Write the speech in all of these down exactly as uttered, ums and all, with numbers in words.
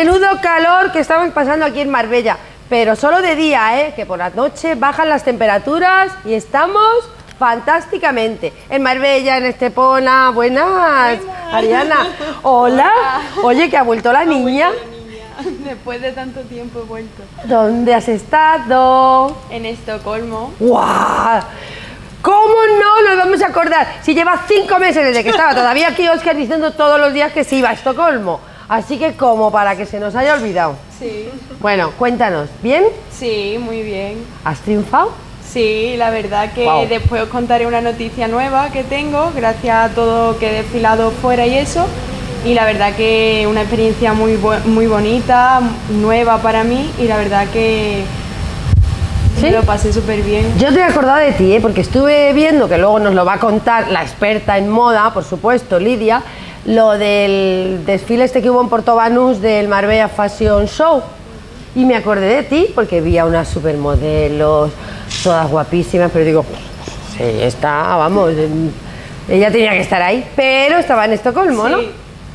Menudo calor que estamos pasando aquí en Marbella, pero solo de día, ¿eh? Que por la noche bajan las temperaturas y estamos fantásticamente. En Marbella, en Estepona, buenas, buenas. Ariana. Hola. Oye, que ha vuelto la niña. Después de tanto tiempo he vuelto. ¿Dónde has estado? En Estocolmo. ¡Guau! ¿Cómo no nos vamos a acordar? Si lleva cinco meses desde que estaba todavía aquí Óscar diciendo todos los días que se iba a Estocolmo. Así que como para que se nos haya olvidado. Sí. Bueno, cuéntanos, ¿bien? Sí, muy bien. ¿Has triunfado? Sí, la verdad que Wow. después os contaré una noticia nueva que tengo, gracias a todo que he desfilado fuera y eso. Y la verdad que una experiencia muy, muy bonita, nueva para mí, y la verdad que ¿sí? Me lo pasé súper bien. Yo te he acordado de ti, ¿eh? Porque estuve viendo, que luego nos lo va a contar la experta en moda, por supuesto, Lidia, lo del desfile este que hubo en Portobanús del Marbella Fashion Show. Y me acordé de ti porque vi a unas supermodelos, todas guapísimas, pero digo, sí, está, vamos, ella tenía que estar ahí, pero estaba en Estocolmo, Sí. ¿no?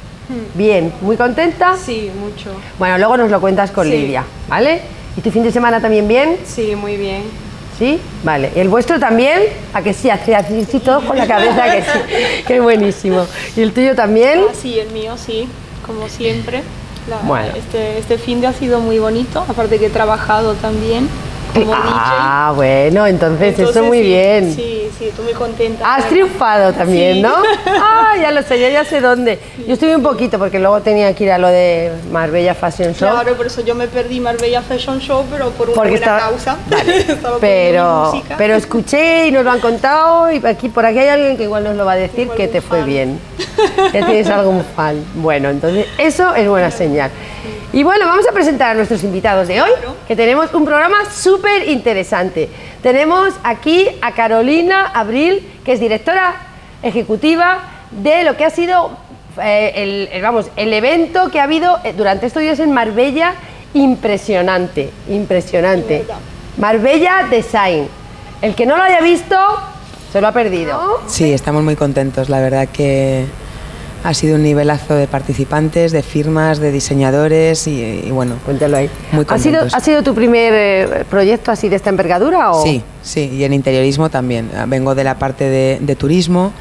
Bien, ¿muy contenta? Sí, mucho. Bueno, luego nos lo cuentas con Sí. Lidia, ¿vale? ¿Y tu fin de semana también bien? Sí, muy bien. ¿Sí? Vale. ¿Y el vuestro también? ¿A que sí? Hace así, sí, todos con la cabeza que sí. Qué buenísimo. ¿Y el tuyo también? Ah, sí, el mío sí, como siempre. La- Bueno. este, este fin de ha sido muy bonito, aparte que he trabajado también como Ah, bueno, D J. entonces, Entonces, eso muy sí, bien. Sí, sí, estoy muy contenta. Has triunfado también, Sí. ¿no? Ah, ya lo sé, yo ya sé dónde. Yo estuve un poquito porque luego tenía que ir a lo de Marbella Fashion Show. Claro, por eso yo me perdí Marbella Fashion Show, pero por una Porque buena estaba- causa. Vale. Estaba poniendo Pero, música. pero escuché y nos lo han contado y aquí por aquí hay alguien que igual nos lo va a decir Igual que un te fue fan. bien. Ya tienes algún fan. Bueno, entonces eso es buena señal. Y bueno, vamos a presentar a nuestros invitados de hoy, Claro. que tenemos un programa súper interesante. Tenemos aquí a Carolina Abril, que es directora ejecutiva de lo que ha sido eh, el, el, vamos, el evento que ha habido eh, durante estos días en Marbella. Impresionante, impresionante. De verdad. Marbella Design. El que no lo haya visto, se lo ha perdido. Sí, estamos muy contentos. La verdad que ha sido un nivelazo de participantes, de firmas, de diseñadores y, y bueno, Cuéntalo ahí. muy ¿Ha sido, contentos. ¿Ha sido tu primer eh, proyecto así de esta envergadura? O? Sí, sí, y en interiorismo también. Vengo de la parte de, de turismo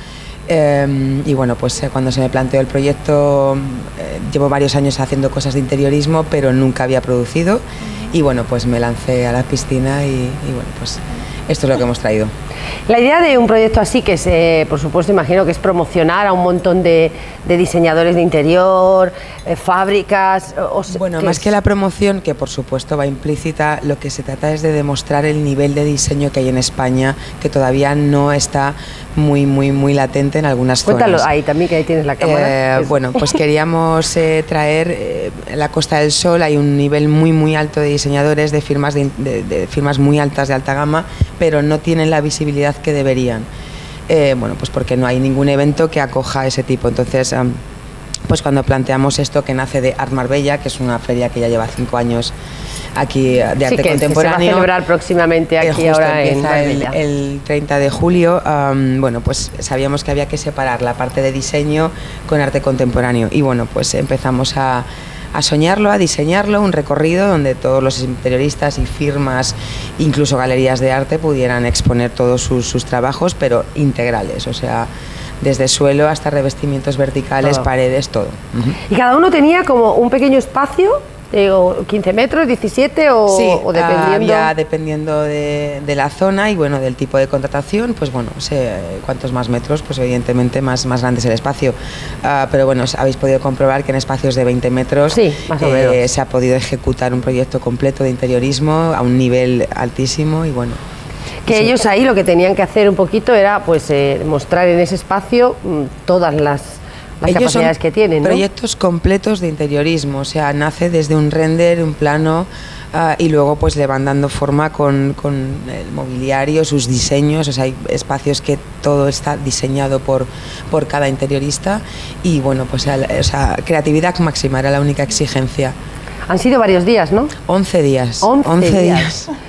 eh, y bueno, pues eh, cuando se me planteó el proyecto, eh, llevo varios años haciendo cosas de interiorismo, pero nunca había producido y bueno, pues me lancé a la piscina y, y bueno, pues esto es lo que hemos traído. La idea de un proyecto así, que es, eh, por supuesto, imagino que es promocionar a un montón de, de diseñadores de interior, eh, fábricas... O, Bueno, ¿qué más es? que la promoción, que por supuesto va implícita, lo que se trata es de demostrar el nivel de diseño que hay en España, que todavía no está muy, muy, muy latente en algunas Cuéntalo zonas. ahí también, que ahí tienes la cámara. Eh, Es- bueno, pues queríamos eh, traer eh, en la Costa del Sol, hay un nivel muy muy alto de diseñadores, de firmas de, de- de firmas muy altas de alta gama, pero no tienen la visibilidad que deberían. Eh, bueno, pues porque no hay ningún evento que acoja ese tipo. Entonces, am, pues cuando planteamos esto que nace de Art Marbella, que es una feria que ya lleva cinco años aquí de arte sí, que, que se va a contemporáneo. celebrar próximamente Eh, aquí justo ahora en empieza el, Marbella. el treinta de julio, um, bueno, pues sabíamos que había que separar la parte de diseño con arte contemporáneo y bueno, pues empezamos a, a soñarlo, a diseñarlo, un recorrido donde todos los interioristas y firmas, incluso galerías de arte, pudieran exponer todos sus, sus trabajos, pero integrales, o sea, desde suelo hasta revestimientos verticales, Todo. paredes, todo. Ujú. Y cada uno tenía como un pequeño espacio, de o quince metros, diecisiete o, Sí, o dependiendo... había dependiendo de, de la zona y bueno, del tipo de contratación, pues bueno, sé, cuantos más metros, pues evidentemente más, más grande es el espacio. Ah, pero bueno, habéis podido comprobar que en espacios de veinte metros Sí, más o eh, menos. se ha podido ejecutar un proyecto completo de interiorismo a un nivel altísimo y bueno. Que eso- ellos ahí lo que tenían que hacer un poquito era pues eh, mostrar en ese espacio mm, todas las, las Ellos son capacidades que tienen, ¿no? proyectos completos de interiorismo, o sea, nace desde un render, un plano ah, y luego pues le van dando forma con, con el mobiliario, sus diseños, o sea, hay espacios que todo está diseñado por, por cada interiorista y bueno, pues al- o sea, creatividad máxima era la única exigencia. Han sido varios días, ¿no? once días. once días. días.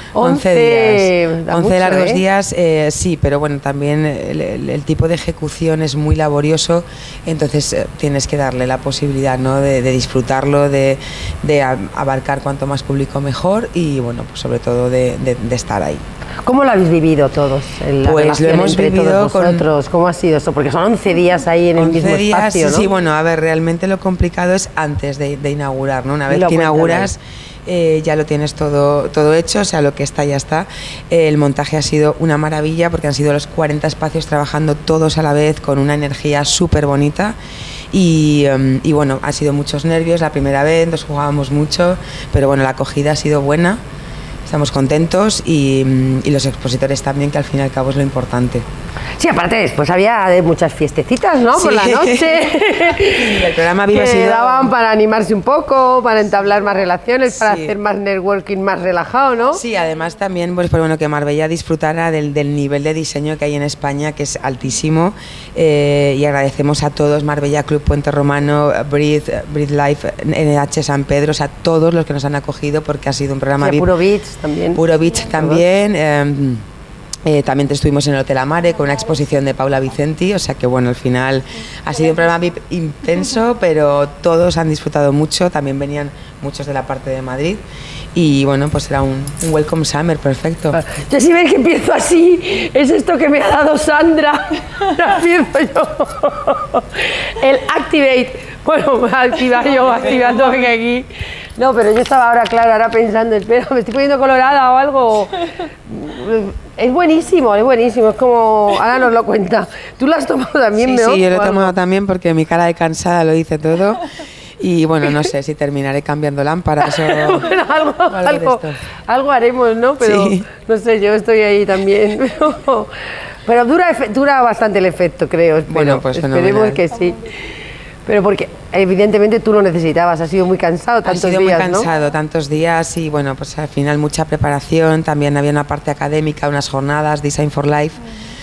once días. da once mucho, largos ¿eh? días, eh, sí, pero bueno, también el, el, el tipo de ejecución es muy laborioso, entonces eh, tienes que darle la posibilidad, ¿no?, de, de disfrutarlo, de, de abarcar cuanto más público mejor y bueno, pues sobre todo de, de, de estar ahí. ¿Cómo lo habéis vivido todos? En la Pues lo hemos entre vivido todos vosotros. con... ¿Cómo ha sido eso? Porque son once días ahí en el mismo días, espacio, ¿no? Sí, bueno, a ver, realmente lo complicado es antes de, de inaugurar, ¿no? Una vez que inauguras... Eh, ya lo tienes todo, todo hecho, o sea, lo que está ya está. Eh, el montaje ha sido una maravilla porque han sido los cuarenta espacios trabajando todos a la vez con una energía súper bonita y, um, y bueno, ha sido muchos nervios la primera vez, nos jugábamos mucho, pero bueno, la acogida ha sido buena, estamos contentos y, y los expositores también, que al fin y al cabo es lo importante. Sí, aparte después había de muchas fiestecitas, ¿no? Sí. Por la noche. Sí, el programa que ha sido... daban para animarse un poco, para entablar más relaciones, para Sí. hacer más networking más relajado, ¿no? Sí, además también, pues, pues bueno, que Marbella disfrutara del, del nivel de diseño que hay en España, que es altísimo, eh, y agradecemos a todos, Marbella Club Puente Romano, Breathe, Breathe Life, N H San Pedro, o sea, todos los que nos han acogido, porque ha sido un programa... Sí, V I P. Puro Beach también. Puro Beach también. Eh, Eh, también estuvimos en el Hotel Amare con una exposición de Paula Vicenti, o sea que bueno, al final ha sido un programa V I P intenso, pero todos han disfrutado mucho, también venían muchos de la parte de Madrid y bueno, pues era un, un welcome summer perfecto. Ya si ves que empiezo así, es esto que me ha dado Sandra, ahora empiezo yo. El Activate, bueno, me ha activado yo activando que aquí. No, pero yo estaba ahora, claro, ahora pensando, espera, me estoy poniendo colorada o algo. Es buenísimo, es buenísimo, es como, ahora nos lo cuenta. ¿Tú lo has tomado también, Sí, ¿no? sí, yo lo he tomado también porque mi cara de cansada lo dice todo. Y bueno, no sé si terminaré cambiando lámparas o bueno, algo, o algo de algo, esto. algo haremos, ¿no? Pero Sí. no sé, yo estoy ahí también. Pero, pero dura, efe- dura bastante el efecto, creo. Espero. Bueno, pues Esperemos fenomenal. que sí. Pero porque evidentemente tú lo necesitabas, has sido muy cansado tantos Ha sido días, muy ¿no? cansado, tantos días y bueno, pues al final mucha preparación, también había una parte académica, unas jornadas, Design for Life,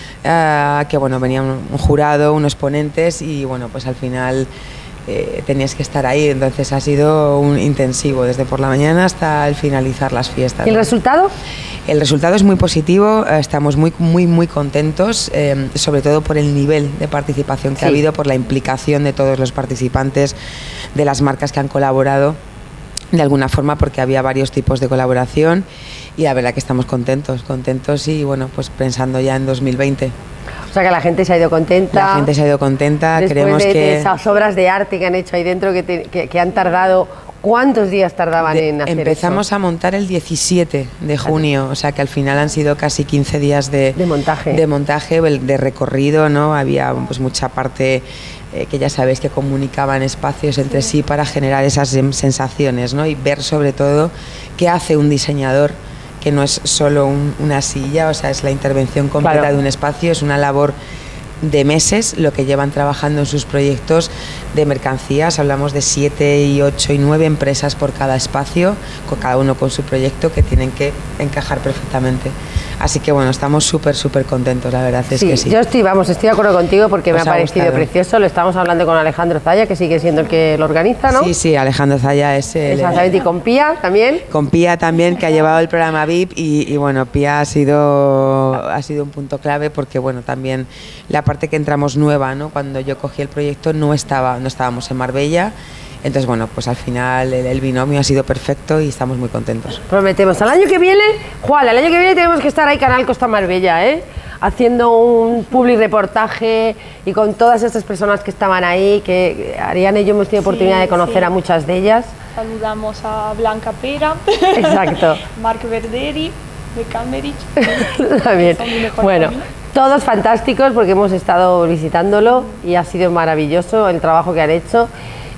eh, que bueno, venía un, un jurado, unos ponentes y bueno, pues al final eh, tenías que estar ahí, entonces ha sido un intensivo, desde por la mañana hasta el finalizar las fiestas. ¿Y el resultado? El resultado es muy positivo, eh, estamos muy, muy, muy contentos, eh, sobre todo por el nivel de participación que Sí. ha habido, por la implicación de todos los participantes, de las marcas que han colaborado, de alguna forma, porque había varios tipos de colaboración y la verdad que estamos contentos, contentos y bueno, pues pensando ya en dos mil veinte. O sea que la gente se ha ido contenta. La gente se ha ido contenta, Después creemos de, que... de esas obras de arte que han hecho ahí dentro, que, te- que, que han tardado, ¿cuántos días tardaban De- en hacer empezamos eso? a montar el diecisiete de junio, o sea que al final han sido casi quince días de, De montaje. de montaje, el- de recorrido, ¿no? Había pues mucha parte eh, que ya sabéis que comunicaban espacios entre sí para generar esas em- sensaciones, ¿no? Y ver sobre todo qué hace un diseñador, que no es solo un- una silla, o sea, es la intervención completa Claro. de un espacio, es una labor de meses lo que llevan trabajando en sus proyectos de mercancías. Hablamos de siete y ocho y nueve empresas por cada espacio, con cada uno con su proyecto, que tienen que encajar perfectamente. Así que bueno, estamos súper, súper contentos, la verdad es Sí, que sí. yo estoy, vamos, estoy de acuerdo contigo porque me ha Os ha parecido gustado. precioso. Lo estamos hablando con Alejandro Zaya, que sigue siendo el que lo organiza, ¿no? Sí, sí, Alejandro Zaya es el... Exactamente, y con Pía también. Con Pía también, que ha llevado el programa V I P y, y bueno, Pía ha sido, ha sido un punto clave porque bueno, también la parte que entramos nueva, ¿no? Cuando yo cogí el proyecto no estaba, no estábamos en Marbella, entonces bueno, pues al final el, el binomio ha sido perfecto y estamos muy contentos. Prometemos. Al año que viene, Juan, al año que viene tenemos que estar ahí, Canal Costa Marbella, ¿eh? Haciendo un public reportaje y con todas estas personas que estaban ahí, que Ariana y yo hemos tenido Sí, oportunidad de conocer sí. a muchas de ellas. Saludamos a Blanca Pera, Exacto. Marc Verderi, de Cambridge. También. Son mi mejor Bueno, amigo. todos fantásticos porque hemos estado visitándolo y ha sido maravilloso el trabajo que han hecho.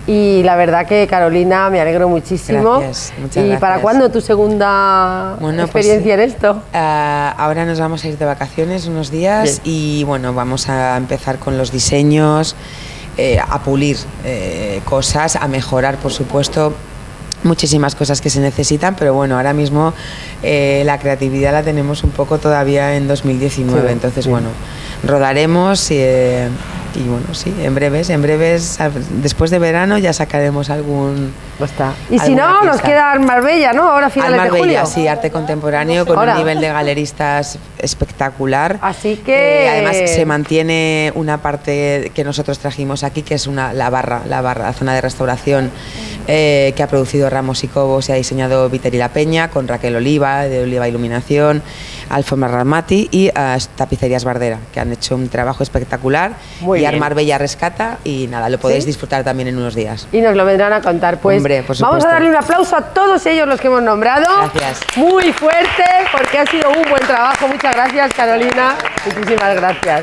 Y la verdad que, Carolina, me alegro muchísimo. Gracias, muchas ¿Y gracias. para cuándo tu segunda Bueno, experiencia pues, en esto? Ah, ahora nos vamos a ir de vacaciones unos días y bueno, vamos a empezar con los diseños, eh, a pulir eh, cosas, a mejorar, por supuesto, muchísimas cosas que se necesitan, pero bueno, ahora mismo eh, la creatividad la tenemos un poco todavía en dos mil diecinueve, Sí, entonces sí. bueno, rodaremos y, eh, Y bueno, sí, en breves, en breves, después de verano ya sacaremos algún... Pues está. Y si no, nos queda Marbella, ¿no? Ahora finales de julio. Sí, arte contemporáneo con Ahora. un nivel de galeristas espectacular. Así que... Eh, además se mantiene una parte que nosotros trajimos aquí, que es una, la barra, la barra, la zona de restauración eh, que ha producido Ramos y Cobos y ha diseñado Viteri La Peña, con Raquel Oliva, de Oliva Iluminación, Alfonso Ramati y uh, Tapicerías Bardera, que han hecho un trabajo espectacular. Muy y bien. Marbella rescata y nada, lo podéis ¿Sí? disfrutar también en unos días. Y nos lo vendrán a contar. Pues Hombre, por vamos a darle un aplauso a todos ellos los que hemos nombrado. Gracias. Muy fuerte, porque ha sido un buen trabajo. Muchas gracias, Carolina. Muchísimas gracias.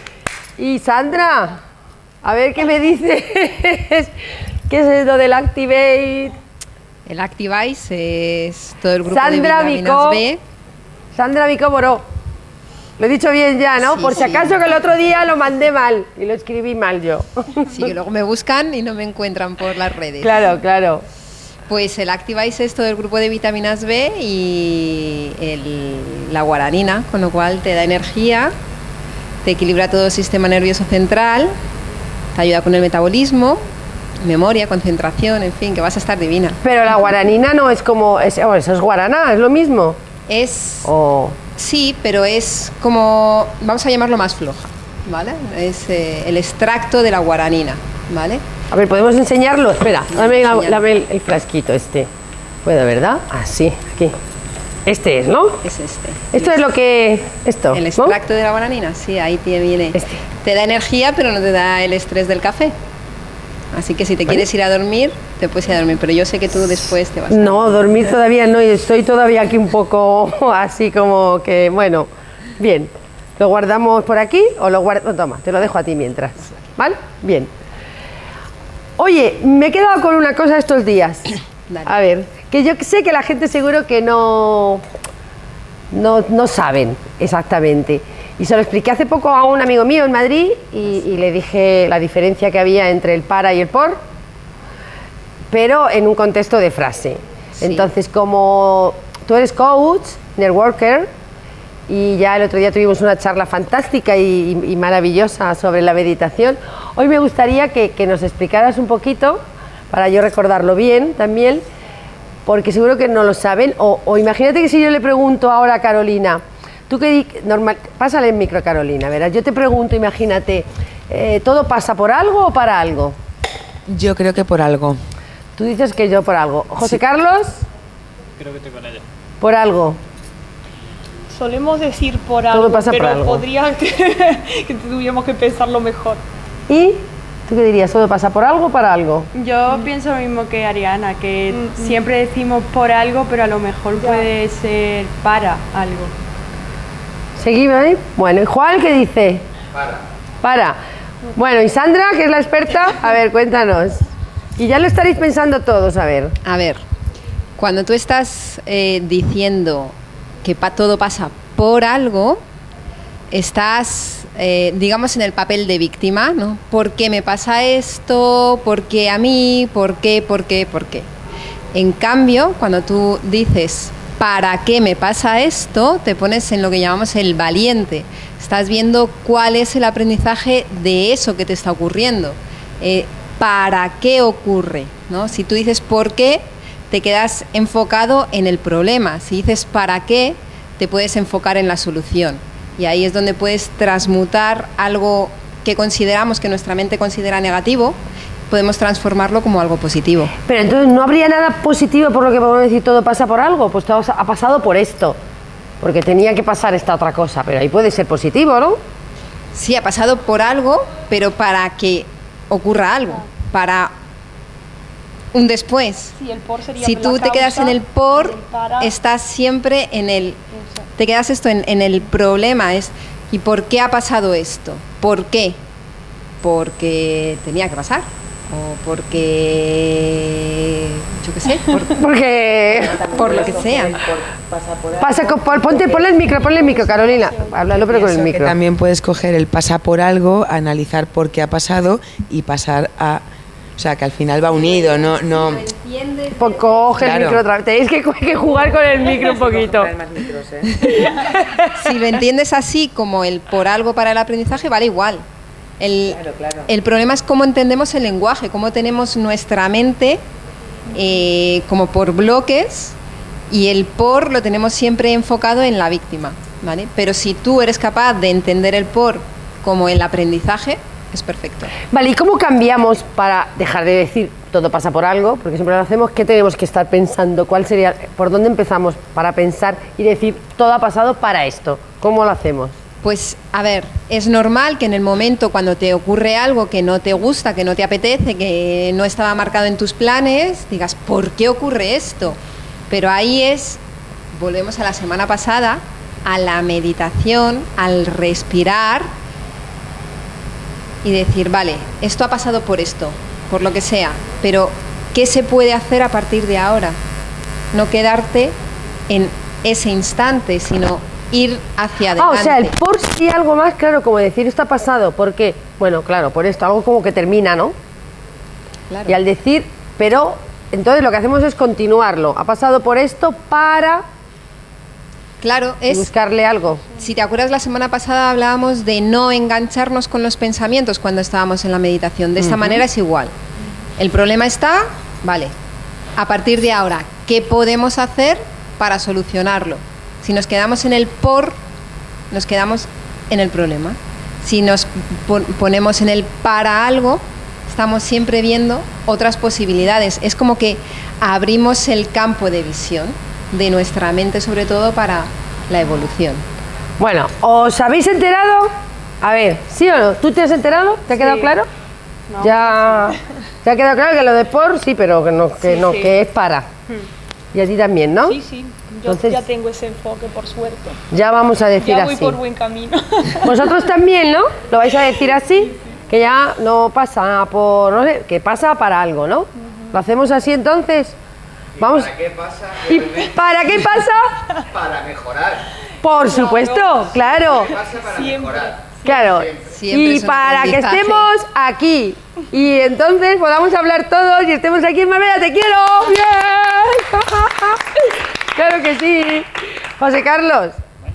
Y Sandra, a ver qué me dices. ¿Qué es lo del Activate? El Activate es todo el grupo Sandra de vitaminas Micó, B. Sandra Micó Boró. Lo he dicho bien ya, ¿no? Sí, Por si sí. acaso que el otro día lo mandé mal y lo escribí mal yo. Sí, que luego me buscan y no me encuentran por las redes. Claro, claro. Pues el Activate es todo el grupo de vitaminas B y el, la guaranina, con lo cual te da energía, te equilibra todo el sistema nervioso central, te ayuda con el metabolismo, memoria, concentración, en fin, que vas a estar divina. Pero la guaranina no es como... Es, oh, eso es guaraná, ¿es lo mismo? Es... Oh. Sí, pero es como... Vamos a llamarlo más floja, ¿vale? Es eh, el extracto de la guaranina, ¿vale? A ver, ¿podemos enseñarlo? Espera, dame, la, dame el, el frasquito este. Puedo, ¿verdad? Ah, sí, aquí. Este es, ¿no? Es este. Esto es lo que... Esto, el extracto ¿no? de la guaranina, sí, ahí te viene. Este. Te da energía, pero no te da el estrés del café. Así que si te quieres ir a dormir, te puedes ir a dormir, pero yo sé que tú después te vas a... No, dormir todavía no, y estoy todavía aquí un poco así como que, bueno, bien. ¿Lo guardamos por aquí o lo guardo? Toma, te lo dejo a ti mientras, ¿vale? Bien. Oye, me he quedado con una cosa estos días. Dale. A ver, que yo sé que la gente seguro que no, no, no saben exactamente. Y se lo expliqué hace poco a un amigo mío en Madrid y, y le dije la diferencia que había entre el para y el por, pero en un contexto de frase. Sí. Entonces, como tú eres coach, networker, y ya el otro día tuvimos una charla fantástica y, y, y maravillosa sobre la meditación, hoy me gustaría que, que nos explicaras un poquito, para yo recordarlo bien también, porque seguro que no lo saben, o, o imagínate que si yo le pregunto ahora a Carolina, tú que normal, pásale el micro, Carolina, verás, yo te pregunto, imagínate, eh, ¿todo pasa por algo o para algo? Yo creo que por algo. Tú dices que yo por algo. José sí. Carlos. Creo que estoy con ella. Por algo. Solemos decir por algo, todo pasa pero por algo. podría que, que tuviéramos que pensarlo mejor. ¿Y tú qué dirías? ¿Todo pasa por algo o para algo? Yo mm. pienso lo mismo que Ariana, que mm. siempre decimos por algo, pero a lo mejor ya. puede ser para algo. ¿Seguimos ahí? Bueno, ¿y Juan qué dice? Para. Para. Bueno, y Sandra, que es la experta, a ver, cuéntanos. Y ya lo estaréis pensando todos, a ver. A ver, cuando tú estás eh, diciendo que pa todo pasa por algo, estás, eh, digamos, en el papel de víctima, ¿no? ¿Por qué me pasa esto? ¿Por qué a mí? ¿Por qué? ¿Por qué? ¿Por qué? En cambio, cuando tú dices ¿para qué me pasa esto?, te pones en lo que llamamos el valiente. Estás viendo cuál es el aprendizaje de eso que te está ocurriendo. Eh, ¿Para qué ocurre?, ¿no? Si tú dices ¿por qué?, te quedas enfocado en el problema. Si dices ¿para qué?, te puedes enfocar en la solución. Y ahí es donde puedes transmutar algo que consideramos, que nuestra mente considera negativo, podemos transformarlo como algo positivo. Pero entonces no habría nada positivo por lo que podemos decir todo pasa por algo, pues todo ha pasado por esto, porque tenía que pasar esta otra cosa, pero ahí puede ser positivo, ¿no? Sí, ha pasado por algo, pero para que ocurra algo, para un después. Sí, el por sería si tú la te quedas causa, en el por, el estás siempre en el... Te quedas esto en, en el problema, es ¿y por qué ha pasado esto? ¿Por qué? Porque tenía que pasar. O porque, yo qué sé, por, porque por lo que sea. Pasa por, ponte, ponle el micro, ponle el micro, Carolina. Háblalo, pero con el micro. También puedes coger el pasa por algo, analizar por qué ha pasado y pasar a... O sea, que al final va unido, no... no... Pues coge claro. el micro otra vez. Tenéis que, que jugar con el micro un poquito. Micros, ¿eh? Si lo entiendes así, como el por algo para el aprendizaje, vale igual. El, Claro, claro. el problema es cómo entendemos el lenguaje, cómo tenemos nuestra mente eh, como por bloques, y el por lo tenemos siempre enfocado en la víctima, ¿vale? Pero si tú eres capaz de entender el por como el aprendizaje, es perfecto. Vale, ¿y cómo cambiamos para dejar de decir todo pasa por algo? Porque siempre lo hacemos. ¿Qué tenemos que estar pensando? ¿Cuál sería, por dónde empezamos para pensar y decir todo ha pasado para esto? ¿Cómo lo hacemos? Pues, a ver, es normal que en el momento cuando te ocurre algo que no te gusta, que no te apetece, que no estaba marcado en tus planes, digas, ¿por qué ocurre esto? Pero ahí es, volvemos a la semana pasada, a la meditación, al respirar y decir, vale, esto ha pasado por esto, por lo que sea, pero ¿qué se puede hacer a partir de ahora? No quedarte en ese instante, sino ir hacia adelante. Ah, o sea, el por sí algo más, claro, como decir esto ha pasado, ¿por qué? Bueno, claro, por esto, algo como que termina, ¿no? Claro. Y al decir, pero, entonces lo que hacemos es continuarlo. Ha pasado por esto para Claro, es, buscarle algo. si te acuerdas, la semana pasada hablábamos de no engancharnos con los pensamientos cuando estábamos en la meditación. De esta Ujú. manera es igual. El problema está, vale, a partir de ahora, ¿qué podemos hacer para solucionarlo? Si nos quedamos en el por, nos quedamos en el problema. Si nos pon- ponemos en el para algo, estamos siempre viendo otras posibilidades. Es como que abrimos el campo de visión de nuestra mente, sobre todo para la evolución. Bueno, ¿os habéis enterado? A ver, ¿sí o no? ¿Tú te has enterado? ¿Te ha quedado Sí. claro? No, Ya, ¿te ha quedado claro que lo de por sí, pero que no, que, Sí, no, sí. que es para? Y a ti también, ¿no? Sí, sí, yo Entonces- ya tengo ese enfoque, por suerte. Ya vamos a decir Ya voy así. por buen camino. Vosotros también, ¿no? Lo vais a decir así, que ya no pasa por, no sé, que pasa para algo, ¿no? ¿Lo hacemos así entonces? Vamos. ¿Para qué pasa? ¿Y para qué pasa? Para mejorar. Por supuesto, claro. ¿Qué pasa para Siempre. mejorar? Claro. Siempre Y es un para que aprendizaje. estemos aquí y entonces podamos hablar todos y estemos aquí en Marbella, te quiero. Bien. Claro que sí. José Carlos.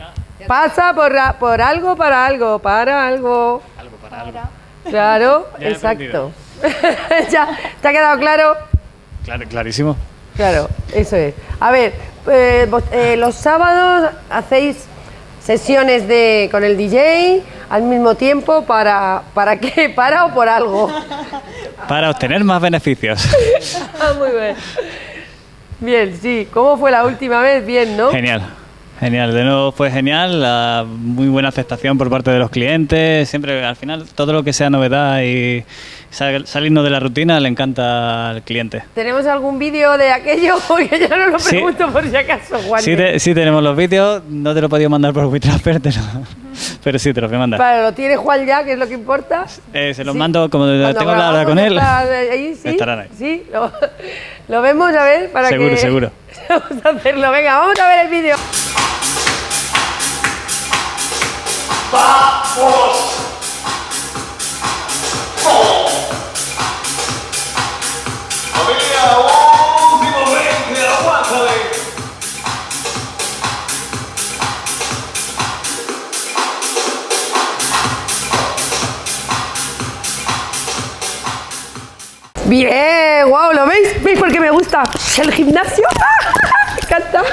Pasa por, ra- por algo, para algo, para algo. Algo para algo. Claro, Ya he exacto. ¿Ya te ha quedado claro? Claro, clarísimo. Claro, eso es. A ver, eh, vos- eh, los sábados hacéis sesiones de con el D J al mismo tiempo para ¿para qué? ¿Para o por algo? Para obtener más beneficios. Ah, muy bien. Bien, sí. ¿Cómo fue la última vez? Bien, ¿no? Genial. Genial, de nuevo fue genial, la muy buena aceptación por parte de los clientes, siempre al final todo lo que sea novedad y sal- salirnos de la rutina le encanta al cliente. ¿Tenemos algún vídeo de aquello? Porque yo no lo Sí. pregunto por si acaso, Juan. Sí, te- sí tenemos los vídeos, no te lo he podido mandar por WeTransfer, te lo- pero sí te los voy a mandar. Vale, lo tiene Juan ya, que es lo que importa. Eh, se los Sí. mando, como Cuando tengo la hora grabamos con él, está ahí, ¿sí? estarán ahí. Sí, lo, lo vemos a ver para Seguro, que... seguro. Vamos a hacerlo, venga, vamos a ver el vídeo. Familia, últimamente, aguántale. Bien, wow, ¿lo veis? ¿Veis por qué me gusta el gimnasio? Me encanta.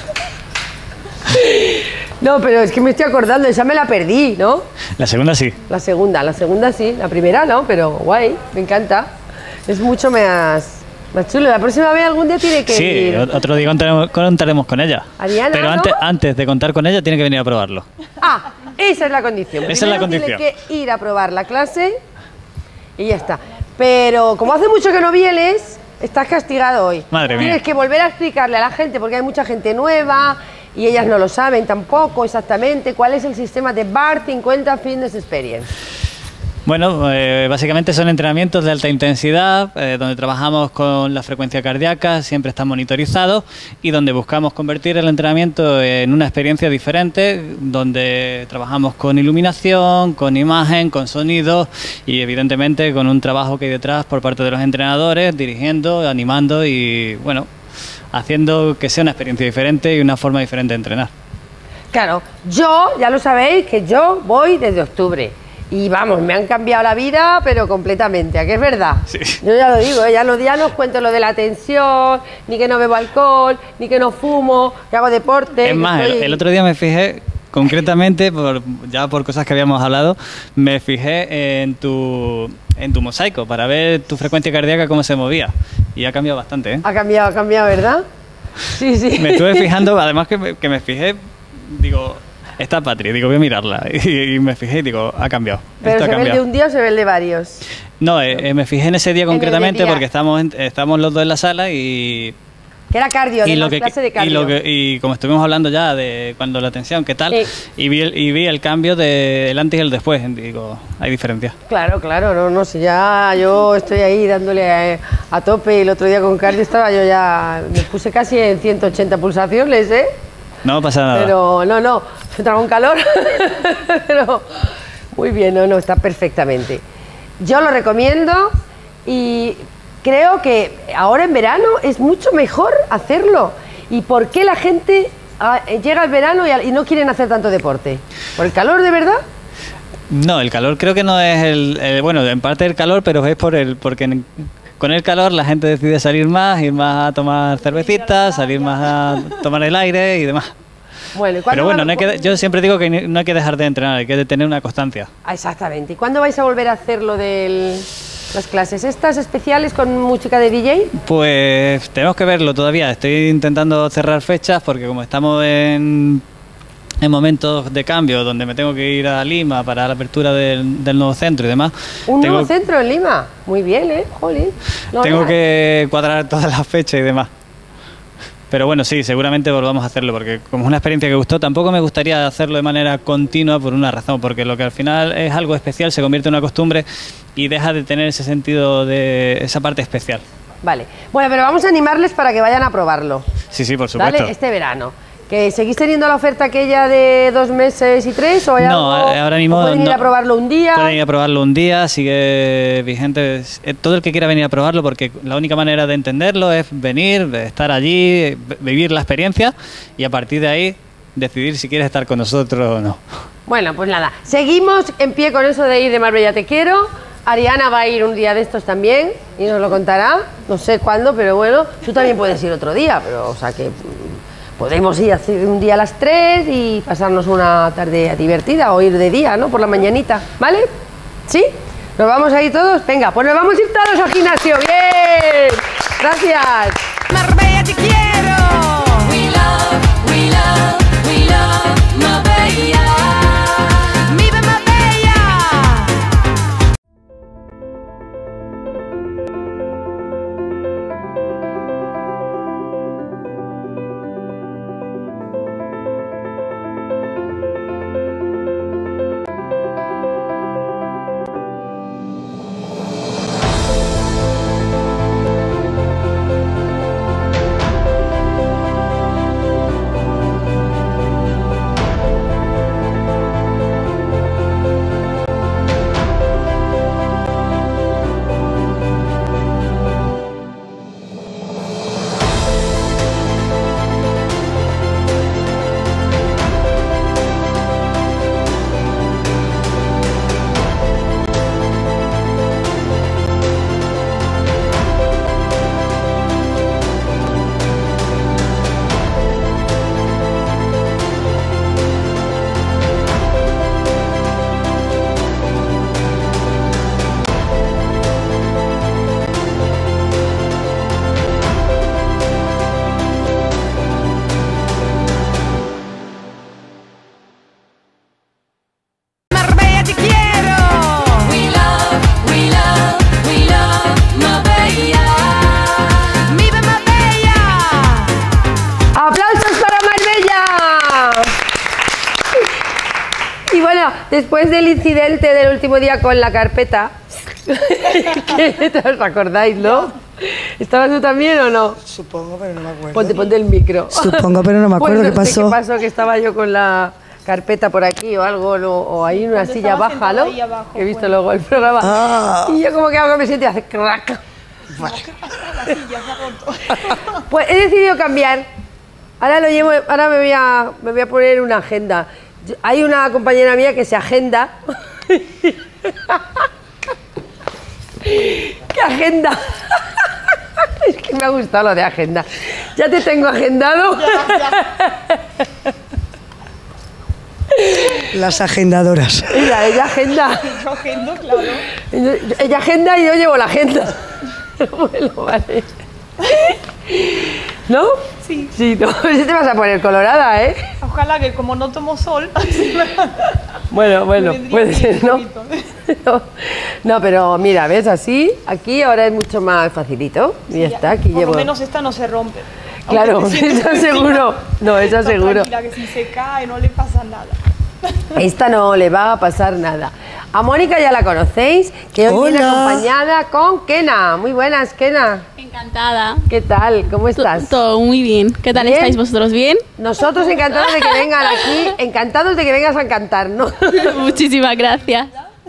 No, pero es que me estoy acordando, esa me la perdí, ¿no? La segunda sí. La segunda, la segunda sí, la primera no, pero guay, me encanta. Es mucho más, más chulo. La próxima vez algún día tiene que Sí, ir. o- otro día contaremos, contaremos con ella. Ariana, Pero ¿no? antes, antes de contar con ella tiene que venir a probarlo. Ah, esa es la condición. Esa es la Primero condición. Tiene que ir a probar la clase y ya está. Pero como hace mucho que no vienes, estás castigado hoy. Madre mía. Tienes que volver a explicarle a la gente, porque hay mucha gente nueva y ellas no lo saben tampoco exactamente, cuál es el sistema de B A R cincuenta Fitness Experience. Bueno, eh, básicamente son entrenamientos de alta intensidad, eh, donde trabajamos con la frecuencia cardíaca, siempre está monitorizado y donde buscamos convertir el entrenamiento en una experiencia diferente, donde trabajamos con iluminación, con imagen, con sonido y evidentemente con un trabajo que hay detrás por parte de los entrenadores, dirigiendo, animando y bueno, haciendo que sea una experiencia diferente y una forma diferente de entrenar. Claro, yo, ya lo sabéis, que yo voy desde octubre. Y vamos, me han cambiado la vida, pero completamente, ¿a qué es verdad? Sí. Yo ya lo digo, ¿eh? ya, lo, ya no os cuento lo de la tensión, ni que no bebo alcohol, ni que no fumo, que hago deporte. Es más, estoy... el, el otro día me fijé, concretamente, por, ya por cosas que habíamos hablado, me fijé en tu, en tu mosaico para ver tu frecuencia cardíaca cómo se movía. Y ha cambiado bastante, ¿eh? Ha cambiado, ha cambiado, ¿verdad? Sí, sí. Me estuve fijando, además que me, que me fijé, digo, está Patri, digo, voy a mirarla. Y, y me fijé y digo, ha cambiado. ¿Pero esto se ha ve el de cambiado. un día o se ve el de varios? No, eh, eh, me fijé en ese día En el de concretamente día. porque estamos, en- estamos los dos en la sala y... Que era cardio, Y, de lo más que, clase de y, cardio. lo que, y como estuvimos hablando ya de cuando la tensión, qué tal, Sí. y, vi el, y vi el cambio del antes y el después, digo, hay diferencia. Claro, claro, no, no sé, ya yo estoy ahí dándole a, a tope. El otro día con cardio estaba yo ya, me puse casi en ciento ochenta pulsaciones, ¿eh? No pasa nada. Pero no, no, me trago un calor. Pero muy bien, no, no, está perfectamente. Yo lo recomiendo y creo que ahora en verano es mucho mejor hacerlo. ¿Y por qué la gente ah, llega el verano y, y no quieren hacer tanto deporte? ¿Por el calor de verdad? No, el calor creo que no es el, el- bueno, en parte el calor, pero es por el, porque en- con el calor la gente decide salir más, ir más a tomar cervecitas, salir más a tomar el aire y demás. Bueno, ¿y cuándo Pero bueno, va- no hay que, yo siempre digo que no hay que dejar de entrenar, hay que tener una constancia. Ah, exactamente. ¿Y cuándo vais a volver a hacer lo de las clases estas especiales con música de D J? Pues tenemos que verlo todavía. Estoy intentando cerrar fechas porque como estamos en, en momentos de cambio donde me tengo que ir a Lima para la apertura del, del nuevo centro y demás, Un tengo, nuevo centro en Lima. Muy bien, ¿eh? Jolín. No, tengo nada. que cuadrar todas las fechas y demás. Pero bueno, sí, seguramente volvamos a hacerlo porque como es una experiencia que gustó, tampoco me gustaría hacerlo de manera continua por una razón, porque lo que al final es algo especial se convierte en una costumbre y deja de tener ese sentido de esa parte especial. Vale. Bueno, pero vamos a animarles para que vayan a probarlo. Sí, sí, por supuesto. ¿Vale? Este verano. ¿Que seguís teniendo la oferta aquella de dos meses y tres? ¿O hay No, algo? ahora mismo ¿O pueden ir no. a probarlo un día? Pueden ir a probarlo un día, sigue vigente. Eh, Todo el que quiera venir a probarlo, porque la única manera de entenderlo es venir, estar allí, v- vivir la experiencia y a partir de ahí decidir si quieres estar con nosotros o no. Bueno, pues nada. Seguimos en pie con eso de ir de Marbella Te Quiero. Ariana va a ir un día de estos también y nos lo contará. No sé cuándo, pero bueno. Tú también puedes ir otro día, pero o sea que mm, podemos ir a hacer un día a las tres y pasarnos una tarde divertida o ir de día, ¿no? Por la mañanita, ¿vale? ¿Sí? ¿Nos vamos a ir todos? Venga, pues nos vamos a ir todos al gimnasio. ¡Bien! Gracias. Marbella te quiero. We love, we love, we love Marbella. Vive Marbella. Marbella te quiero. We love, we love, we love Marbella. Vive Marbella. ¡Aplausos para Marbella! Y bueno, después del incidente del último día con la carpeta, que te os acordáis, ¿no? ¿Estabas tú también o no? Supongo, pero no me acuerdo. Ponte, ponte el micro. Supongo, pero no me acuerdo Pues qué no sé pasó. ¿Qué pasó? Que estaba yo con la carpeta por aquí o algo, ¿no? O ahí en una Cuando silla estaba baja, sentada ¿no? ahí abajo, Que he visto fue. luego el programa. Ah. Y yo como que hago que me siento y hace crack. Pues he decidido cambiar. Ahora lo llevo, ahora me voy a, me voy a poner una agenda. Yo- Hay una compañera mía que se agenda ¿Qué agenda? Es que me ha gustado lo de agenda. Ya te tengo agendado. Las agendadoras. Ella, ella agenda. Yo agendo, claro. Ella, ella agenda y yo llevo la agenda. Bueno, vale. ¿No? Sí. Sí, no. Si te vas a poner colorada, ¿eh? Ojalá que como no tomo sol. Bueno, bueno, Me vendría puede bien ser, un ¿no? poquito. No, no, pero mira, ¿ves? Así, aquí ahora es mucho más facilito. Y ya está, aquí Por llevo... lo menos esta no se rompe. Claro, Aunque te sientes eso seguro. No, eso Está seguro. tranquila, que si se cae no le pasa nada. Esta no le va a pasar nada. A Mónica ya la conocéis, que hoy viene Hola. acompañada con Kena. Muy buenas, Kena. Encantada. ¿Qué tal? ¿Cómo estás? Todo muy bien. ¿Qué tal ¿Bien? estáis vosotros? ¿Bien? Nosotros encantados de que vengan aquí, encantados de que vengas a cantar, ¿no? Muchísimas gracias.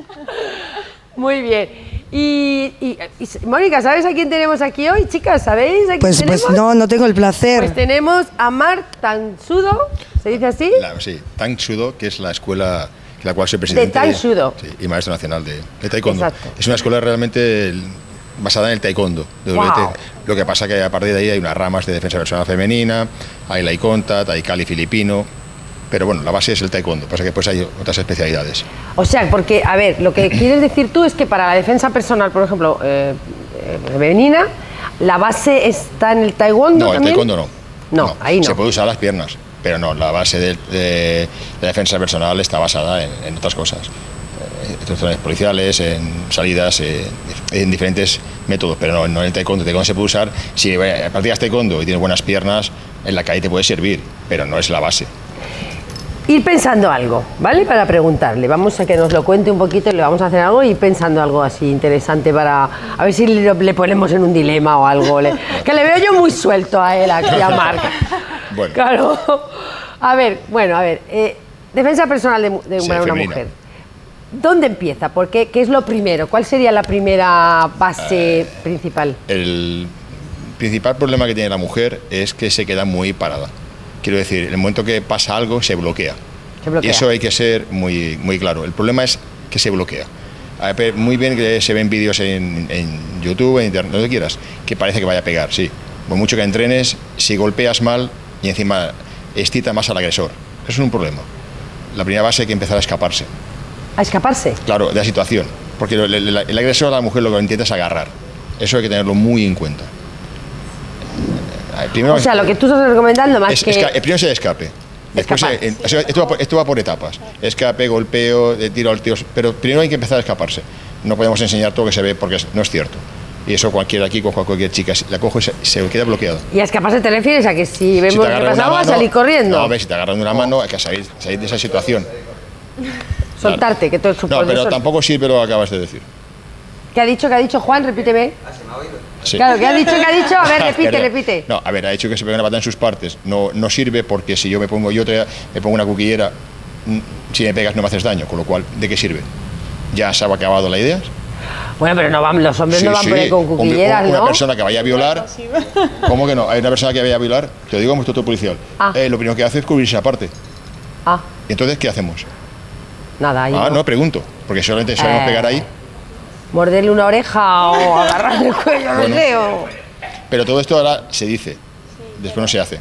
Muy bien. Y, y- y, Mónica, ¿sabes a quién tenemos aquí hoy, chicas? ¿Sabéis a quién Pues, tenemos? pues no, no tengo el placer. Pues tenemos a Marc Tansudo, ¿se dice así? La- sí, Tang Sudo, que es la escuela que la cual soy De presidente. Tang Soo Do. Sí, y maestro nacional de, de Taekwondo. Exacto. Es una escuela realmente el- basada en el Taekwondo. de Wow. W T. Lo que pasa que a partir de ahí hay unas ramas de defensa personal femenina, hay Lai Contact, hay Kali filipino, pero bueno, la base es el Taekwondo. Pasa que después hay otras especialidades. O sea, porque, a ver, lo que quieres decir tú es que para la defensa personal, por ejemplo, eh, eh, femenina, la base está en el taekwondo No, el también. Taekwondo no. No, ahí no. Se puede usar las piernas, pero no, la base de, de- de defensa personal está basada en, en otras cosas. Eh, En instrucciones policiales, en salidas, eh, en diferentes métodos, pero no, no en el taekwondo. El taekwondo se puede usar, si eh, practicas taekwondo y tienes buenas piernas, en la calle te puede servir, pero no es la base. Ir pensando algo, ¿vale? Para preguntarle. Vamos a que nos lo cuente un poquito y le vamos a hacer algo y ir pensando algo así interesante para... A ver si le, le ponemos en un dilema o algo. Le- que le veo yo muy suelto a él aquí, a Marc. Bueno, Claro. A ver, bueno, a ver. eh, defensa personal de, mu- de Sí, una femenina. mujer. ¿Dónde empieza? ¿Por qué? ¿Qué es lo primero? ¿Cuál sería la primera base principal? el principal problema que tiene la mujer es que se queda muy parada. Quiero decir, en el momento que pasa algo, se bloquea. Se bloquea. Y eso hay que ser muy, muy claro. El problema es que se bloquea. A ver, muy bien que se ven vídeos en, en YouTube, en Internet, donde quieras, que parece que vaya a pegar, sí. Por mucho que entrenes, si golpeas mal y encima excita más al agresor. Eso es un problema. La primera base hay que empezar a escaparse. ¿A escaparse? Claro, de la situación. Porque el, el- el agresor a la mujer lo que intenta es agarrar. Eso hay que tenerlo muy en cuenta. Eh, Primero, O sea, lo que tú estás recomendando más es- que... esca- el primero es el escape. Después, Escapar. eh, esto, esto va por, esto va por etapas. Escape, golpeo, de tiro al tiro. Pero primero hay que empezar a escaparse. No podemos enseñar todo lo que se ve porque es- no es cierto. Y eso cualquiera aquí, cojo a cualquier chica, la cojo y se, se queda bloqueado. ¿Y a escaparse te refieres a que si vemos Si te que agarran pasa una algo, a mano- salir corriendo? No, a ver, si te agarran de una mano, hay que salir, salir de esa situación. Soltarte, que todo No, supone pero sol- tampoco sirve lo que acabas de decir. ¿Qué ha dicho? ¿Qué ha dicho Juan? Repíteme. Sí. Claro, ¿qué ha dicho? ¿Qué ha dicho? A ver, repite, Perdón. repite. No, a ver, ha dicho que se pega una patada en sus partes. No, no sirve porque si yo me pongo yo te, me pongo una cuquillera, mm, si me pegas no me haces daño, con lo cual, ¿de qué sirve? ¿Ya se ha acabado la idea? Bueno, pero no van, los hombres Sí, no van sí. por ahí con Hombre, cuquilleras, una ¿no? persona que vaya a violar, ¿cómo que no? Hay una persona que vaya a violar, te lo digo como instructor policial, Ah. eh, lo primero que hace es cubrirse aparte. Ah, Entonces, ¿qué hacemos? nada, ahí Ah, no. no, pregunto, porque solamente sabemos Eh. pegar ahí, Morderle una oreja o agarrarle el cuello, no Bueno. sé, o... pero todo esto ahora se dice, después no se hace.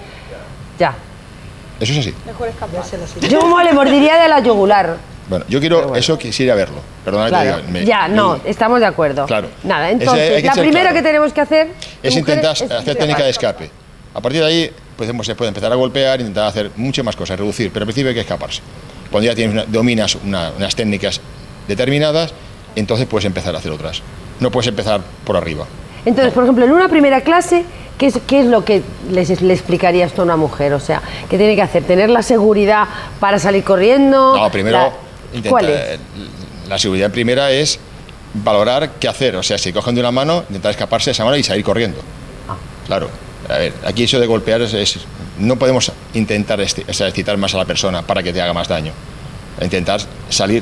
Ya. Eso es así. Mejor escaparse. Yo como le mordería de la yugular. Bueno, yo quiero, eso quisiera verlo. Perdona que te Claro. diga, me- Ya, no, yo- estamos de acuerdo. Claro. Nada, Ese entonces, hay que la ser primera claro. que tenemos que hacer... Es mujeres, intentar es hacer técnica de escape. A partir de ahí pues, se puede empezar a golpear, intentar hacer muchas más cosas, reducir, pero al principio hay que escaparse. Cuando ya tienes una- dominas una- unas técnicas determinadas, entonces puedes empezar a hacer otras. No puedes empezar por arriba. Entonces, por ejemplo, en una primera clase, ¿qué es, qué es lo que les, le explicarías tú a una mujer? O sea, ¿qué tiene que hacer? ¿Tener la seguridad para salir corriendo? No, primero, La- intenta- ¿Cuál es? la seguridad primera es valorar qué hacer. O sea, si cogen de una mano, intentar escaparse de esa mano y salir corriendo. Ah. Claro. A ver, aquí eso de golpear es, es- no podemos intentar esti- o sea, excitar más a la persona para que te haga más daño. Intentar salir.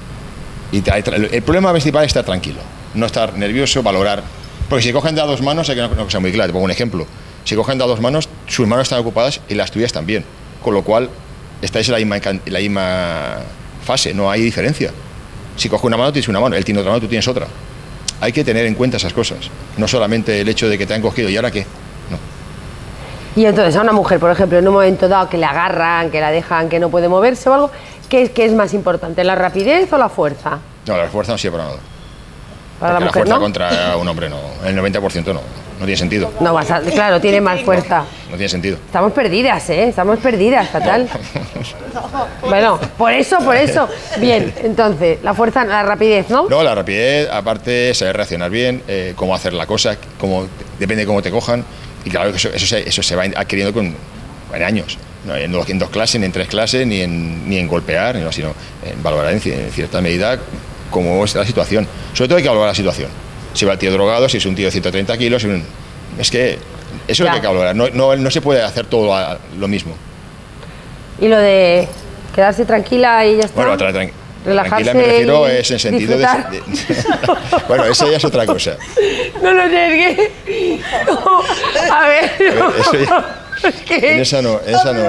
Y tra- tra- el problema principal es estar tranquilo, no estar nervioso, valorar. Porque si cogen de a dos manos, hay que no, no que sea muy claro, te pongo un ejemplo. Si cogen de a dos manos, sus manos están ocupadas y las tuyas también. Con lo cual, estáis en la misma, can- en la misma fase, no hay diferencia. Si coge una mano, tienes una mano, él tiene otra mano, tú tienes otra. Hay que tener en cuenta esas cosas. No solamente el hecho de que te han cogido y ahora qué. No. Y entonces a una mujer, por ejemplo, en un momento dado que le agarran, que la dejan, que no puede moverse o algo, ¿qué es, qué es más importante, la rapidez o la fuerza? No, la fuerza no sirve para nada. Para Porque la la mujer, fuerza ¿no? contra un hombre no. El noventa por ciento no. No tiene sentido. No vas a, claro, tiene más fuerza. No tiene sentido. Estamos perdidas, ¿eh? Estamos perdidas, fatal. Bueno, por eso, por eso. Bien, entonces, la fuerza, la rapidez, ¿no? No, la rapidez, aparte, saber reaccionar bien, eh, cómo hacer la cosa, cómo, depende de cómo te cojan. Y claro que eso, eso, se, eso se va adquiriendo con, en años. No en, dos, en dos clases, ni en tres clases, ni en, ni en golpear, ni no, sino en valorar en, en cierta medida cómo es la situación. Sobre todo hay que valorar la situación. Si va el tío drogado, si es un tío de ciento treinta kilos, es que eso es lo que hay que valorar. No, no, no se puede hacer todo a, lo mismo. Y lo de quedarse tranquila y ya está. Bueno, tra tra relajarse. Tranquila me refiero y es en sentido de, de bueno, eso ya es otra cosa. No, no, es que no, a ver, no. A ver, eso ya, es que, en esa no, en esa no.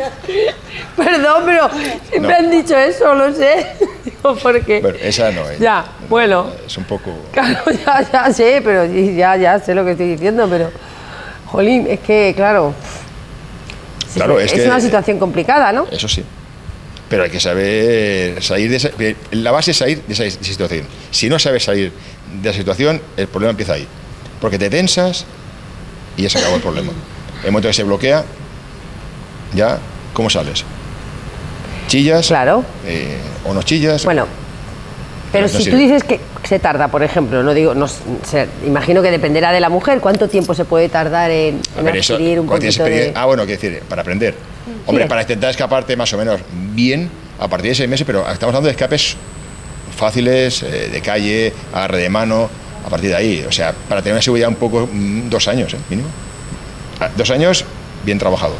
Perdón, pero siempre No. han dicho eso, lo sé. Digo, ¿por qué? Bueno, esa no. eh. Ya, bueno. Es un poco. Claro, ya, ya sé, pero y ya, ya sé lo que estoy diciendo, pero jolín, es que, claro, Claro, es, es, es que, una situación complicada, ¿no? Eso sí. Pero hay que saber salir de esa. La base es salir de esa, de esa situación. Si no sabes salir de la situación, el problema empieza ahí. Porque te tensas y ya se acabó el problema. El momento que se bloquea, ya, ¿cómo sales? ¿Chillas? Claro. Eh, ¿O no chillas? Bueno, pero no si sirve. tú dices que se tarda, por ejemplo, no digo, no sé, imagino que dependerá de la mujer, ¿cuánto tiempo se puede tardar en, A en ver, eso, adquirir un cuando tienes poquito de... experiencia- Ah, bueno, ¿qué decir? Para aprender. Hombre, Sí. para intentar escaparte más o menos bien a partir de seis meses, pero estamos hablando de escapes fáciles, eh, de calle, agarre de mano, a partir de ahí. O sea, para tener una seguridad un poco, mm, dos años, ¿eh? Mínimo. Ah, Dos años bien trabajados.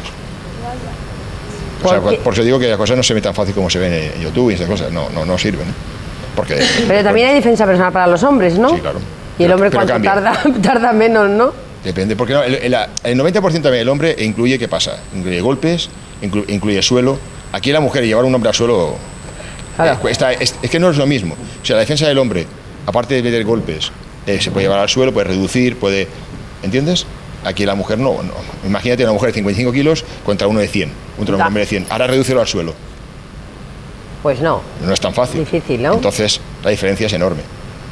O sea, ¿Por qué? por eso digo que las cosas no se ven tan fácil como se ven en YouTube y esas cosas. No, no, no sirven. ¿eh? Porque, Pero también hay defensa personal para los hombres, ¿no? Sí, claro. Y el Pero- hombre pero cuánto cambia. tarda, tarda menos, ¿no? Depende, porque no, el, el- el noventa por ciento del hombre incluye, ¿qué pasa? Incluye golpes, inclu- incluye suelo. Aquí la mujer, llevar a un hombre al suelo, Claro. eh, cuesta- es, es que no es lo mismo. O sea, la defensa del hombre, aparte de meter golpes, eh, se puede llevar al suelo, puede reducir, puede... ¿Entiendes? Aquí la mujer no, no. Imagínate una mujer de cincuenta y cinco kilos contra uno de cien, contra un Da. hombre de cien. Ahora redúcelo al suelo. Pues no. No es tan fácil. Difícil, ¿no? Entonces, la diferencia es enorme.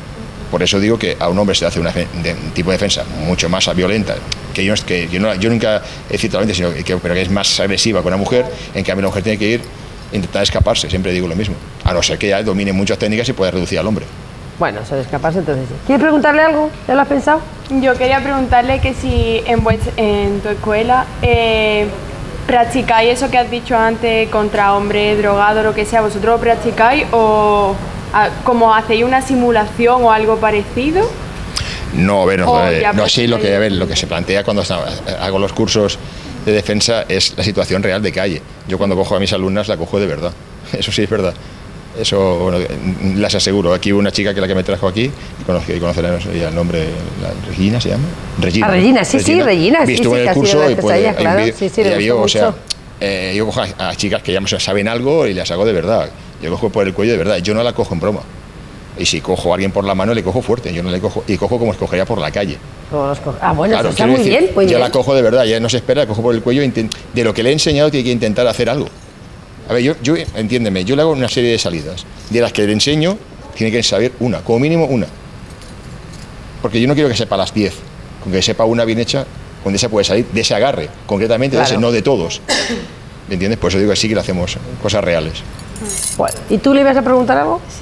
Por eso digo que a un hombre se le hace una, de, un tipo de defensa mucho más violenta, que yo, que yo, no, yo nunca he citado violenta, sino que, pero que es más agresiva con una mujer, en cambio la mujer tiene que ir, intentar escaparse, siempre digo lo mismo. A no ser que ya domine muchas técnicas y pueda reducir al hombre. Bueno, eso de escaparse entonces sí. ¿Quieres preguntarle algo? ¿Ya lo has pensado? Yo quería preguntarle que si en, vues- en tu escuela eh, practicáis eso que has dicho antes contra hombre drogado, lo que sea, ¿vosotros lo practicáis o a- como hacéis una simulación o algo parecido? No, a ver, no, Oh, eh, ya, no pues, sí, lo que, eh. a ver, lo que se plantea cuando está- hago los cursos de defensa es la situación real de calle. Yo cuando cojo a mis alumnas la cojo de verdad. Eso sí es verdad. Eso, bueno, las aseguro. Aquí hubo una chica que es la que me trajo aquí, conozco, y conocerán el nombre, la, Regina se llama. Regina. Ah, Regina, sí, sí, Regina, sí, Estuvo sí, en que el ha sido curso y gracias a puede, ella, claro, hay- sí, sí, le ella vio, gustó o sea, mucho. eh, yo cojo a, a chicas que ya más o menos saben algo y las hago de verdad. Yo cojo por el cuello de verdad. Yo no la cojo en broma. Y si cojo a alguien por la mano, le cojo fuerte. Yo no le cojo, y cojo como escogería por la calle. Como los co- Ah, bueno, eso está quiero muy decir, bien, muy yo bien. la cojo de verdad, ya no se espera, la cojo por el cuello. inten- De lo que le he enseñado, tiene que intentar hacer algo. A ver, yo, yo, entiéndeme, yo le hago una serie de salidas. De las que le enseño, tiene que saber una, como mínimo una. Porque yo no quiero que sepa las diez. Con que sepa una bien hecha, con esa puede salir, de ese agarre, concretamente, de Claro. ese, no de todos. ¿Me entiendes? Por eso digo que sí que le hacemos cosas reales. Bueno, ¿y tú le ibas a preguntar algo? Sí,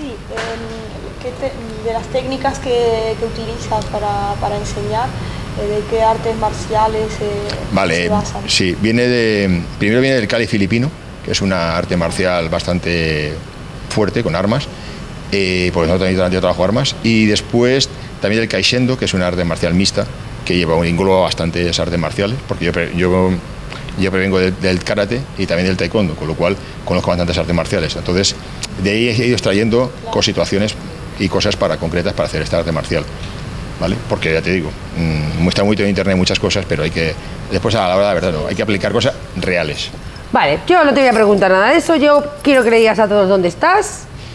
em, ¿qué te- de las técnicas que, que utilizas para, para enseñar, eh, ¿de qué artes marciales eh, se Vale, basan? sí, viene de. Primero viene del Kali filipino, que es una arte marcial bastante fuerte, con armas, eh, porque no también yo trabajo armas, y después también del Kaishendo, que es una arte marcial mixta, que lleva un engloba bastantes artes marciales, porque yo, pre- yo, yo provengo de- del karate y también del taekwondo, con lo cual conozco bastantes artes marciales. Entonces, de ahí he ido extrayendo cos- situaciones y cosas para, concretas para hacer esta arte marcial. ¿Vale? Porque ya te digo, mmm, muestra mucho en internet muchas cosas, pero hay que, después a la hora de la verdad no, hay que aplicar cosas reales. Vale, yo no te voy a preguntar nada de eso, yo quiero que le digas a todos dónde estás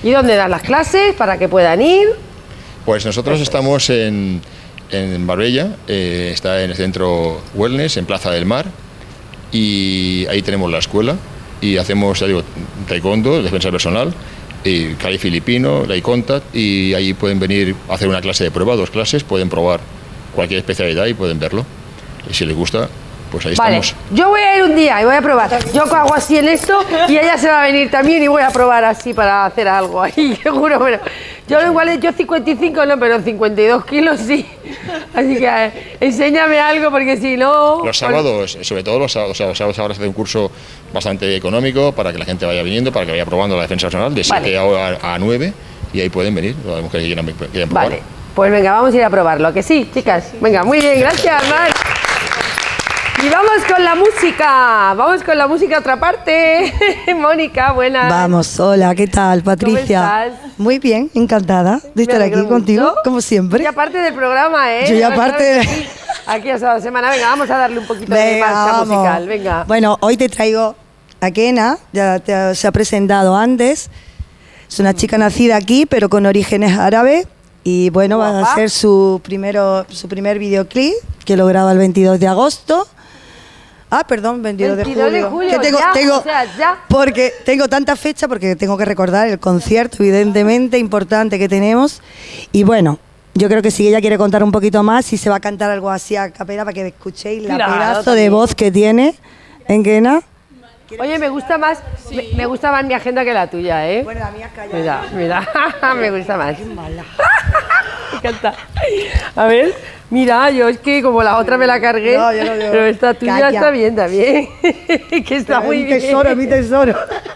¿Y dónde dan las clases para que puedan ir? Pues nosotros estamos en, en Marbella, eh, está en el centro Wellness, en Plaza del Mar, y ahí tenemos la escuela y hacemos, ya digo, taekwondo, defensa personal, y Cali filipino, Lay Contact, y ahí pueden venir a hacer una clase de prueba, dos clases, pueden probar cualquier especialidad y pueden verlo. Y si les gusta, pues ahí Vale, estamos. yo voy a ir un día y voy a probar. Yo hago así en esto y ella se va a venir también y voy a probar así para hacer algo ahí, seguro. Pero yo igual, yo cincuenta y cinco no, pero cincuenta y dos kilos sí. Así que eh, enséñame algo porque si no... Los sábados, sobre todo los sábados, o sea, los sábados ahora se hace un curso bastante económico para que la gente vaya viniendo, para que vaya probando la defensa personal de siete Vale. a, a nueve, y ahí pueden venir, las mujeres que quieran, quieran probar. Vale, pues venga, vamos a ir a probarlo, ¿que sí, chicas? Venga, muy bien, gracias, Mar. Y vamos con la música, vamos con la música a otra parte. Mónica, buenas. Vamos, hola, ¿qué tal, Patricia? ¿Cómo estás? Muy bien, encantada de Me estar aquí alegro contigo, mucho. como siempre. Y aparte del programa, ¿eh? Yo ya Ahora aparte estamos de- Aquí, aquí a toda la semana, venga, vamos a darle un poquito de Venga, marcha vamos. musical, venga. Bueno, hoy te traigo a Kena, ya te- se ha presentado antes. Es una chica nacida aquí, pero con orígenes árabes. Y bueno, va a Guapa. hacer su, primero, su primer videoclip, que lo graba el veintidós de agosto. Ah, perdón, veintidós, veintidós de de julio. julio, Que tengo, ya, tengo, o sea, ya. Porque tengo tanta fecha, porque tengo que recordar el concierto, evidentemente, importante que tenemos. Y bueno, yo creo que si ella quiere contar un poquito más, si se va a cantar algo así a capela para que escuchéis la Claro, pedazo de también. voz que tiene en Kena. Oye, me gusta más, me, me gusta más mi agenda que la tuya, ¿eh? Bueno, la mía es callada. Mira, mira, me gusta más. Me encanta. A ver, mira, yo es que como la otra me la cargué, No, yo no veo. pero esta tuya Calla. está bien también. Que está Es muy mi bien. tesoro, es mi tesoro.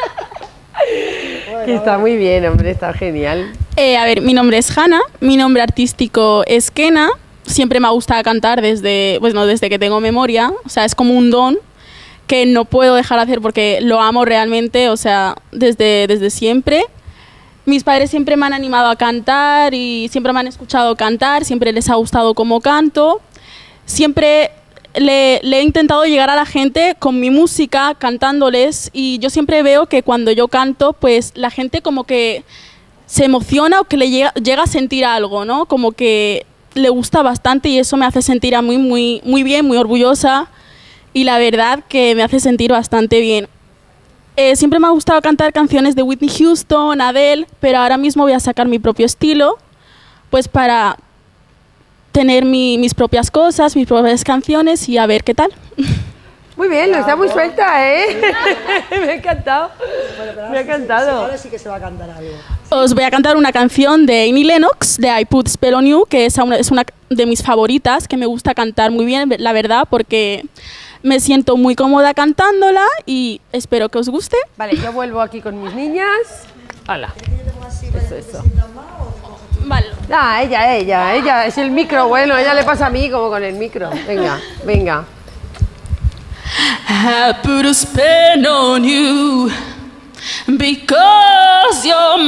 Que está muy bien, hombre, está genial. Eh, a ver, mi nombre es Hanna, mi nombre artístico es Kena. Siempre me ha gustado cantar desde, bueno, desde que tengo memoria. O sea, es como un don que no puedo dejar de hacer porque lo amo realmente, o sea, desde, desde siempre. Mis padres siempre me han animado a cantar y siempre me han escuchado cantar, siempre les ha gustado cómo canto. Siempre le, le he intentado llegar a la gente con mi música, cantándoles, y yo siempre veo que cuando yo canto, pues la gente como que se emociona o que le llega, llega a sentir algo, ¿no? Como que le gusta bastante y eso me hace sentir a mí muy, muy bien, muy orgullosa, y la verdad que me hace sentir bastante bien. Eh, siempre me ha gustado cantar canciones de Whitney Houston, Adele, pero ahora mismo voy a sacar mi propio estilo, pues para tener mi- mis propias cosas, mis propias canciones y a ver qué tal. Muy bien, lo está muy suelta, ¿eh? Me ha encantado. Me ha encantado. Ahora sí que se va a cantar algo. Os voy a cantar una canción de Annie Lennox, de I Put Spell on You, que es una, es una de mis favoritas, que me gusta cantar muy bien, la verdad, porque me siento muy cómoda cantándola y espero que os guste. Vale, yo vuelvo aquí con mis niñas. Hala. Eso, eso. Vale. Ah, ella, ella, ella. Es el micro, bueno, ella le pasa a mí como con el micro. Venga, venga. I put a spell on you because you're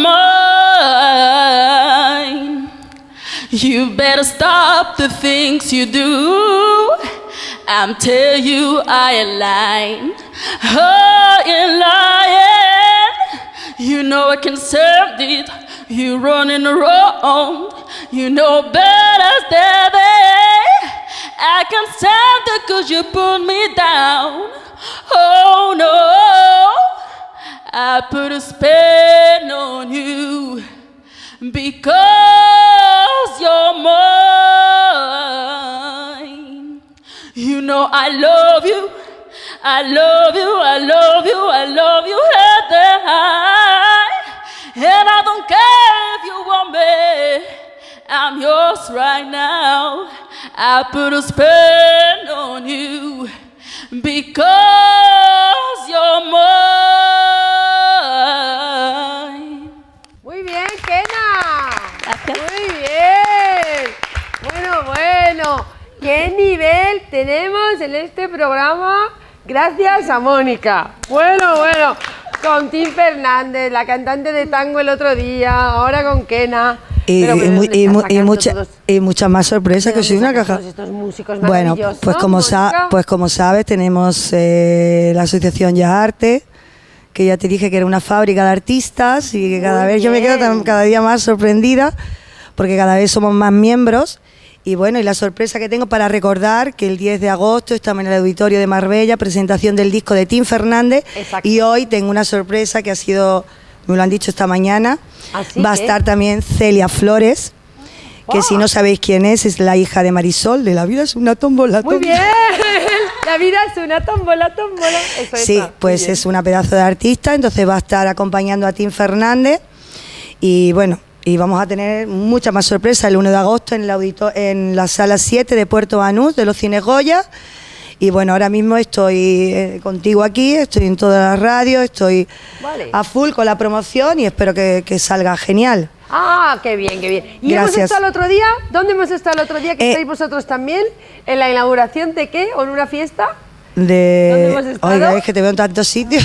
mine. You better stop the things you do. I'm tell you I am lying. Oh, you're lying. You know I can serve it. You running around. You know better than they. I can stand it cause you put me down. Oh no, I put a spell on you because you're mine. You know I love you, I love you, I love you, I love you head and high. And I don't care if you want me, I'm yours right now. I put a spell on you because you're mine. Muy bien, Kena. Gracias. Muy bien. Bueno, bueno. ¿Qué nivel tenemos en este programa? Gracias a Mónica. Bueno, bueno. Con Tim Fernández, la cantante de tango el otro día, ahora con Kena. Y, Pero, y pero mu- ¿dónde y estás mu- y sacando mucha- todos- y muchas más sorpresas que de soy dónde una sacas caja. todos estos músicos Bueno, maravillosos, pues como, sa- Mónica? pues como sabes, tenemos eh, la asociación Ya Arte, que ya te dije que era una fábrica de artistas y que cada Muy vez yo me quedo bien. tan- cada día más sorprendida porque cada vez somos más miembros. Y bueno, y la sorpresa que tengo para recordar que el diez de agosto estamos en el Auditorio de Marbella, presentación del disco de Tim Fernández. Exacto. Y hoy tengo una sorpresa que ha sido, me lo han dicho esta mañana, Así va a que- estar también Celia Flores, que ¡Oh! si no sabéis quién es, es la hija de Marisol, de La vida es una tómbola. Muy tómbola. bien. La vida es una tómbola, tómbola. Eso Sí, está, muy pues bien. es una pedazo de artista, entonces va a estar acompañando a Tim Fernández y bueno, y vamos a tener muchas más sorpresas el uno de agosto en, el audito- en la sala siete de Puerto Banús de los Cines Goya. Y bueno, ahora mismo estoy eh, contigo aquí, estoy en toda la radio, estoy Vale. a full con la promoción y espero que, que salga genial. Ah, qué bien, qué bien. ¿Y hemos Gracias. estado el otro día? ¿Dónde hemos estado el otro día? ¿Que Eh, estáis vosotros también? ¿En la inauguración de qué? ¿O en una fiesta? De... ¿Dónde hemos estado? Oiga, es que te veo en tantos sitios.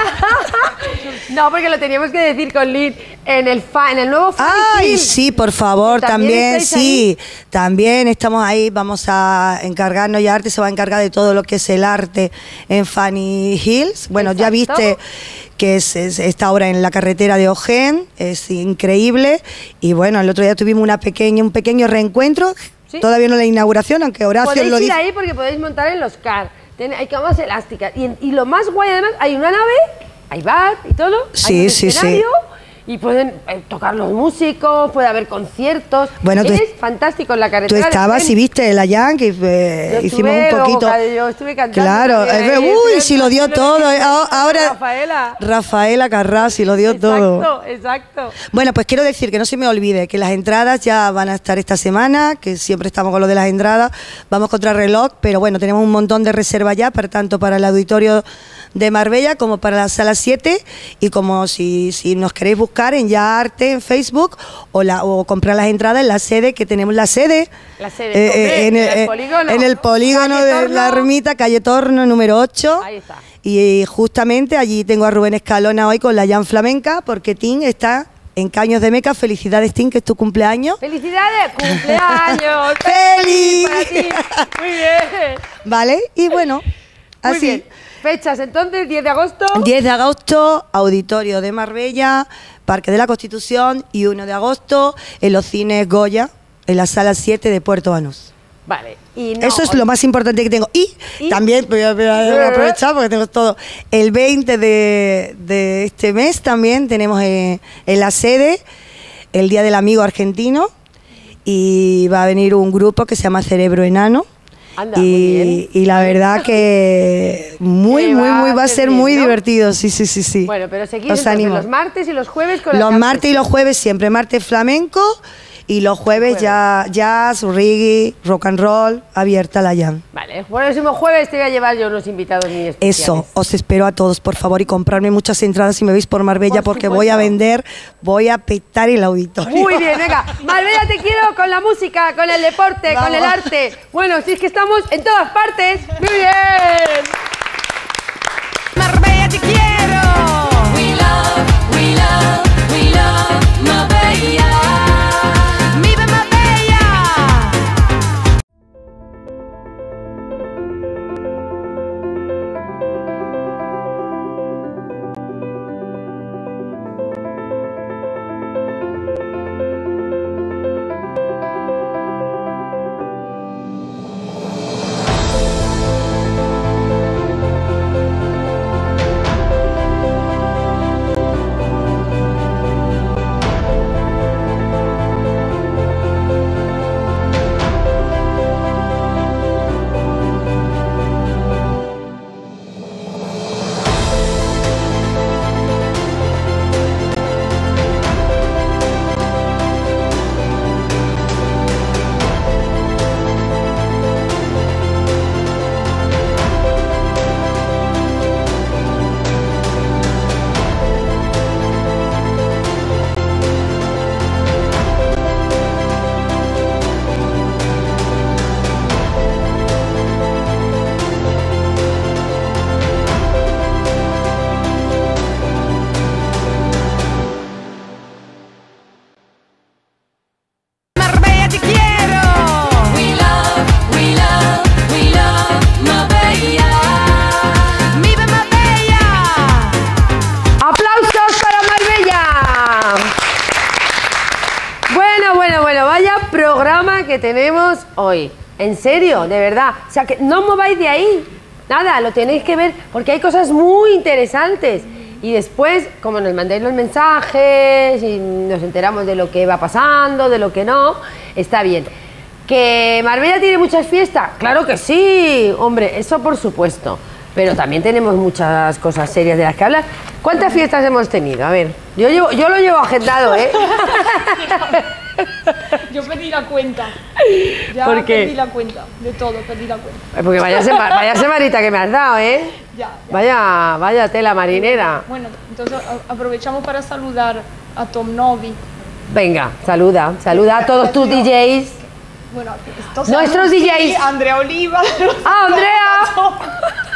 No, porque lo teníamos que decir con Lynn. En el, fa, en el nuevo Fan Ay, Hill. sí, por favor, ¿También también, estáis sí, también estamos ahí, vamos a encargarnos, ya Arte se va a encargar de todo lo que es el arte en Fanny Hills. Bueno, ya Exacto. viste que es, es esta obra en la carretera de Ojén, es increíble. Y bueno, el otro día tuvimos una pequeña, un pequeño reencuentro, Sí. todavía no la inauguración, aunque Horacio Podéis lo ir dice. ahí porque podéis montar en los car. Ten- hay camas elásticas. Y, en- y lo más guay, además, hay una nave, hay bar y todo. Sí, hay un sí, sí. escenario, y pueden eh, tocar los músicos, puede haber conciertos. Bueno, tú es est- fantástico en la Tú carretera. de estabas Jaén. y viste la Yankee, eh, Yo hicimos estuve, un luego, poquito. ca- yo estuve cantando Claro, también, eh, ahí, uy, estuve si lo dio cantando todo. eh, con ah, Ahora Rafaela. Rafaela Carrassi lo dio todo. Exacto, exacto. Bueno, pues quiero decir que no se me olvide que las entradas ya van a estar esta semana, que siempre estamos con lo de las entradas, vamos contra reloj, pero bueno, tenemos un montón de reservas ya, para, tanto para el auditorio de Marbella como para la sala siete, y como si, si nos queréis buscar en Ya Arte en Facebook o, la, o comprar las entradas en la sede, que tenemos la sede, La sede, eh, hombre, eh, en el eh, polígono. en el polígono Calle de Torno. la Ermita, calle Torno número ocho. Ahí está. Y justamente allí tengo a Rubén Escalona hoy con la Jan Flamenca, porque Tim está en Caños de Meca. Felicidades, Tim, que es tu cumpleaños. ¡Felicidades! ¡Cumpleaños! ¡Feliz! Para ti. Muy bien. Vale, y bueno, Muy así. bien. Fechas entonces, diez de agosto. diez de agosto, Auditorio de Marbella, Parque de la Constitución, y uno de agosto en los cines Goya, en la sala siete de Puerto Banús. Vale. Y no, Eso es lo más importante que tengo. Y, ¿Y? también, voy a, voy a- voy a aprovechar porque tengo todo. El veinte de, de este mes también tenemos eh, en la sede el Día del Amigo Argentino, y va a venir un grupo que se llama Cerebro Enano. Anda, muy y, bien. y la verdad que muy, Que muy, va muy a va a ser ser bien, muy ¿no? divertido. Sí, sí, sí, sí. Bueno, pero seguid Os entonces animo. los martes y los jueves con la Los jam martes y session. los jueves siempre, martes flamenco y los jueves, Jueves. ya jazz, reggae, rock and roll, abierta la jam. Vale, el próximo jueves te voy a llevar yo unos invitados muy especiales. Eso, os espero a todos, por favor, y comprarme muchas entradas si me veis por Marbella, Por porque supuesto. voy a vender, voy a petar el auditorio. Muy bien, venga. Marbella, te quiero con la música, con el deporte, con Vamos. el arte. Bueno, si es que estamos en todas partes. Muy bien. Marbella te quiero. We love, we love, we love Marbella. Viva Marbella. programa que tenemos hoy. En serio, de verdad. O sea, que no os mováis de ahí. Nada, lo tenéis que ver porque hay cosas muy interesantes. Y después, como nos mandéis los mensajes y nos enteramos de lo que va pasando, de lo que no, está bien. ¿Que Marbella tiene muchas fiestas? Claro que sí, hombre, eso por supuesto. Pero también tenemos muchas cosas serias de las que hablar. ¿Cuántas fiestas hemos tenido? A ver, yo, llevo, yo lo llevo agendado, ¿eh? Yo perdí la cuenta. Ya ¿Por qué? perdí la cuenta. De todo, perdí la cuenta. Porque vaya, sema, vaya semanita que me has dado, ¿eh? Ya, ya. Vaya, vaya tela marinera. Bueno, entonces a- aprovechamos para saludar a Tom Novi. Venga, saluda, saluda a todos tus D Js. Bueno, estos Nuestros sí, D Js. Andrea Oliva. ¡Ah, Andrea!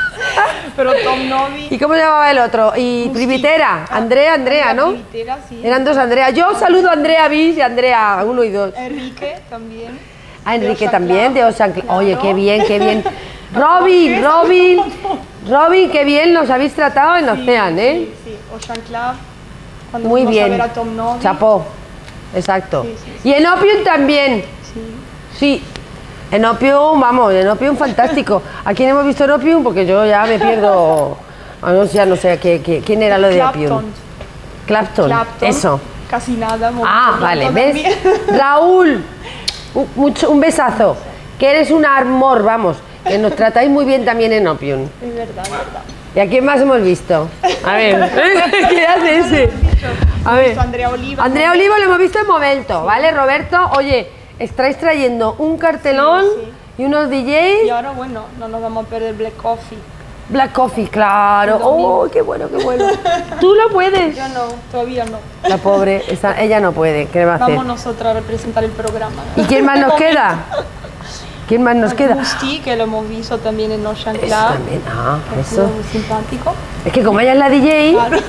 Pero Tom Novi. ¿Y cómo se llamaba el otro? Y Primitera, Andrea, Andrea, ¿no? Primitera, sí. Eran dos Andrea. Yo saludo a Andrea Bis y a Andrea uno y dos. Enrique también. A Enrique Ocean también, Club. de Ocean Club. Oye, Claro. qué bien, qué bien. Robin, Robin, Robin, qué bien nos habéis tratado en Ocean, ¿eh? Sí, sí, Ocean Club. Cuando Muy fuimos bien. a ver a Tom Novi. Chapó. Exacto. Sí, sí, Y en Opium también. Sí. Sí. En Opium, vamos, en Opium fantástico. ¿A quién hemos visto en Opium? Porque yo ya me pierdo. Ah, no, ya no sé ¿qué, qué- quién era lo de Opium. Clapton. Clapton. Clapton. Eso. Casi nada. Ah, Clapton vale, ¿ves? también. Raúl, un, mucho- un besazo. Que eres un amor, vamos. Que nos tratáis muy bien también en Opium. Es verdad, es verdad. ¿Y a quién más hemos visto? A ver, ¿qué hace ese? A ver. visto a Andrea Oliva. Andrea Oliva lo hemos visto en momento, ¿vale, Roberto? Oye, estáis trayendo un cartelón Sí, sí. y unos D Y Js. ahora, bueno, no nos vamos a perder Black Coffee. Black Coffee, claro. El domingo. ¡Oh, qué bueno, qué bueno! Tú lo puedes. Yo no, todavía no. La pobre, esa- ella no puede. ¿Qué le va a hacer? Vamos nosotros a representar el programa. ¿Y quién más nos queda? ¿Quién más nos queda? Musti, que lo hemos visto también en Ocean Club. Eso también, ah, que eso. estuvo muy simpático. Es que como ella es la D J, Claro.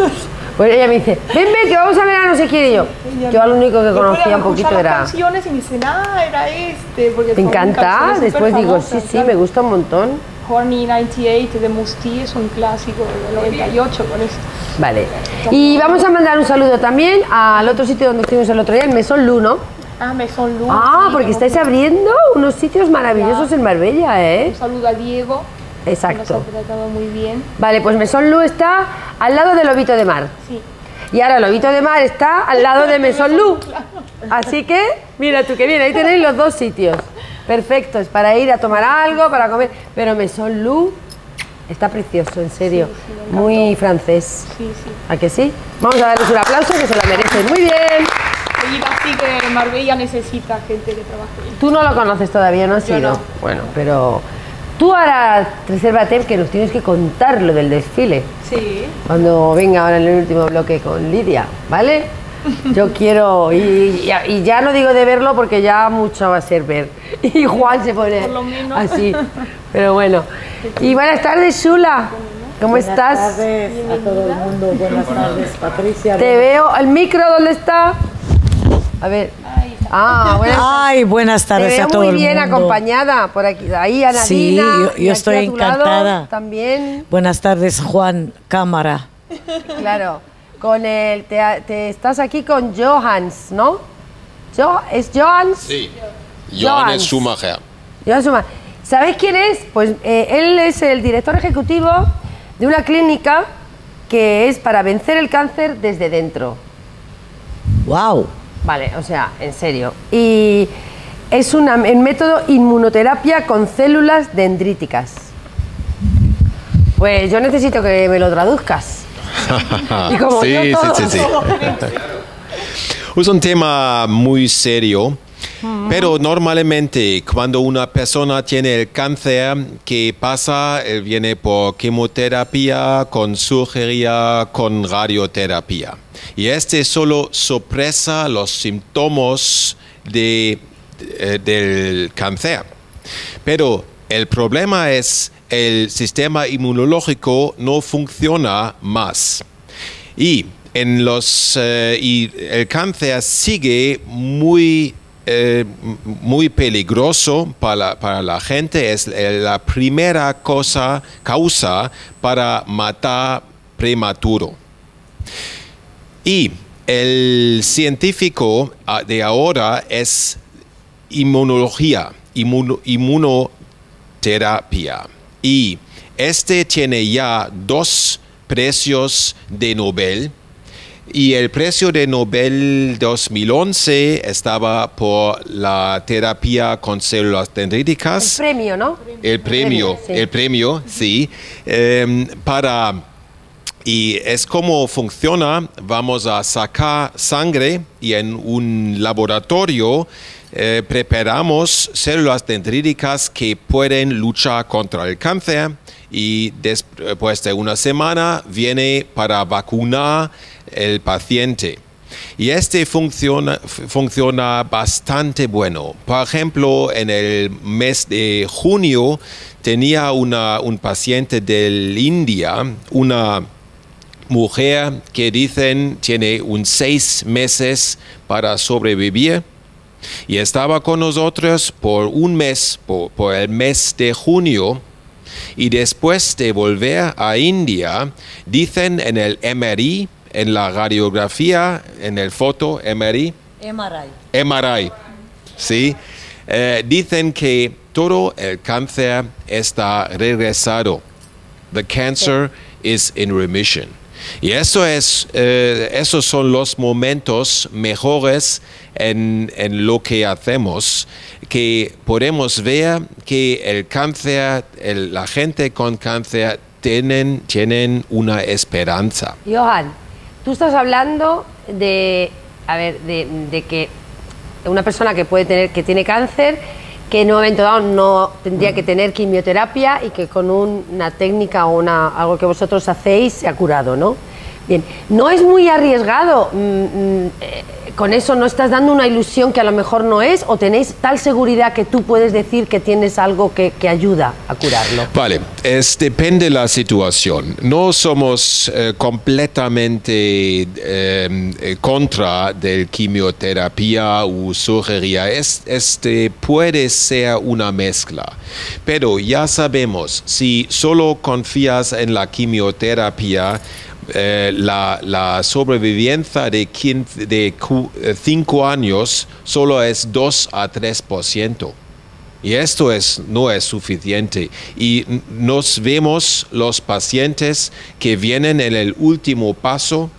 pues ella me dice, ven, ven, que vamos a ver a no sé quién. Y yo, yo al único que Yo conocía podía un poquito escuchar las era... canciones y me dice, ah, era este. Porque ¿Te son encanta? canciones Después digo, sí, superfamosas, sí, claro. me gusta un montón. Horny noventa y ocho de Musti es un clásico del noventa y ocho con esto. Vale. Y vamos a mandar un saludo también al otro sitio donde estuvimos el otro día, el Mesón Lu, ¿no? Ah, Maison Luz. Ah, sí, porque hemos estáis visto. abriendo unos sitios maravillosos en Marbella, ¿eh? Un saludo a Diego. Que nos Exacto. ha tratado muy bien. Vale, pues Mesón Lu está al lado de Lobito de Mar. Sí. Y ahora Lobito de Mar está al lado de Mesón Lu. Así que, mira tú que bien, ahí tenéis los dos sitios. Perfectos, para ir a tomar algo, para comer. Pero Mesón Lu está precioso, en serio. Sí, sí, me encantó. Muy francés. Sí, sí. ¿A que sí? Vamos a darles un aplauso que se lo merecen. Muy bien. Y así que Marbella necesita gente que trabaje bien. Tú no lo conoces todavía, ¿no has Yo ido? no. Bueno, pero tú ahora resérvate que nos tienes que contar lo del desfile. Sí. Cuando venga ahora en el último bloque con Lidia, ¿vale? Yo quiero, y, y- y ya no digo de verlo porque ya mucho va a ser ver. Y Juan se pone Por lo menos. así, pero bueno. Y buenas tardes, Shula. ¿Cómo estás? Buenas tardes a todo el mundo. Buenas tardes, Patricia. Te veo. ¿El micro dónde está? A ver. Ah, buenas tardes. Ay, buenas Te tardes veo a todo muy el bien mundo. acompañada por aquí. Ahí Anadina. Sí, yo- yo y aquí estoy a tu lado encantada. también, Buenas tardes, Juan Cámara. claro. Con el, te, te estás aquí con Johans, ¿no? Jo, ¿Es Johans? Sí, Johannes Johannes Schumacher. Johan Suma. ¿Sabéis quién es? Pues eh, él es el director ejecutivo de una clínica que es para vencer el cáncer desde dentro. Wow. Vale, o sea, en serio. Y es una, el método inmunoterapia con células dendríticas. Pues yo necesito que me lo traduzcas. Y como sí, yo todo- sí, sí, sí. Es un tema muy serio, pero normalmente cuando una persona tiene el cáncer, ¿qué pasa? Él viene por quimioterapia, con cirugía, con radioterapia. Y este solo sopresa los síntomas de, eh, del cáncer. Pero el problema es el sistema inmunológico no funciona más. Y, en los, eh, y el cáncer sigue muy, eh, muy peligroso para la, para la gente. Es eh, la primera cosa, causa para matar prematuro. Y el científico ah, de ahora es inmunología, inmuno- inmunoterapia. Y este tiene ya dos precios de Nobel. Y el precio de Nobel dos mil once estaba por la terapia con células dendríticas. El premio, ¿no? El premio, sí. el premio, sí. Eh, para, y es como funciona, vamos a sacar sangre y en un laboratorio eh, preparamos células dendríticas que pueden luchar contra el cáncer y después de una semana viene para vacunar el paciente. Y este funciona, funciona bastante bueno. Por ejemplo, en el mes de junio tenía una, un paciente de India, una mujer que dicen tiene un seis meses para sobrevivir y estaba con nosotros por un mes, por, por el mes de junio. Y después de volver a India, dicen en el M R I, en la radiografía, en el foto M R I, M R I. M R I, ¿sí? Eh, dicen que todo el cáncer está regresado. The cancer is in remission. Y eso es, eh, esos son los momentos mejores en, en lo que hacemos, que podemos ver que el cáncer, el- la gente con cáncer tienen, tienen una esperanza. Johan, tú estás hablando de, a ver, de, de que una persona que puede tener, que tiene cáncer, que en un momento dado no tendría que tener quimioterapia y que con un- una técnica o una, algo que vosotros hacéis se ha curado, ¿no? Bien, no es muy arriesgado, mm, mm, eh, con eso no estás dando una ilusión que a lo mejor no es, o tenéis tal seguridad que tú puedes decir que tienes algo que, que ayuda a curarlo. Vale, es, depende de la situación. No somos eh, completamente eh, eh, contra de quimioterapia o cirugía. Es, este puede ser una mezcla. Pero ya sabemos, si solo confías en la quimioterapia, Eh, la, la sobrevivencia de, quince, de cinco años solo es dos a tres por ciento. Y esto es, no es suficiente. Y n- nos vemos los pacientes que vienen en el último paso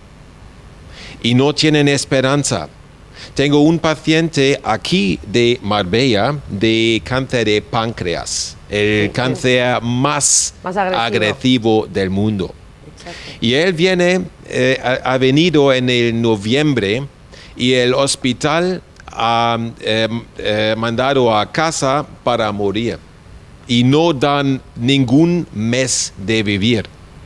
y no tienen esperanza. Tengo un paciente aquí de Marbella de cáncer de páncreas, el cáncer más, Más agresivo. agresivo del mundo. Y él viene, eh, ha, ha venido en el noviembre y el hospital ha eh, eh, mandado a casa para morir. Y no dan ningún mes de vivir.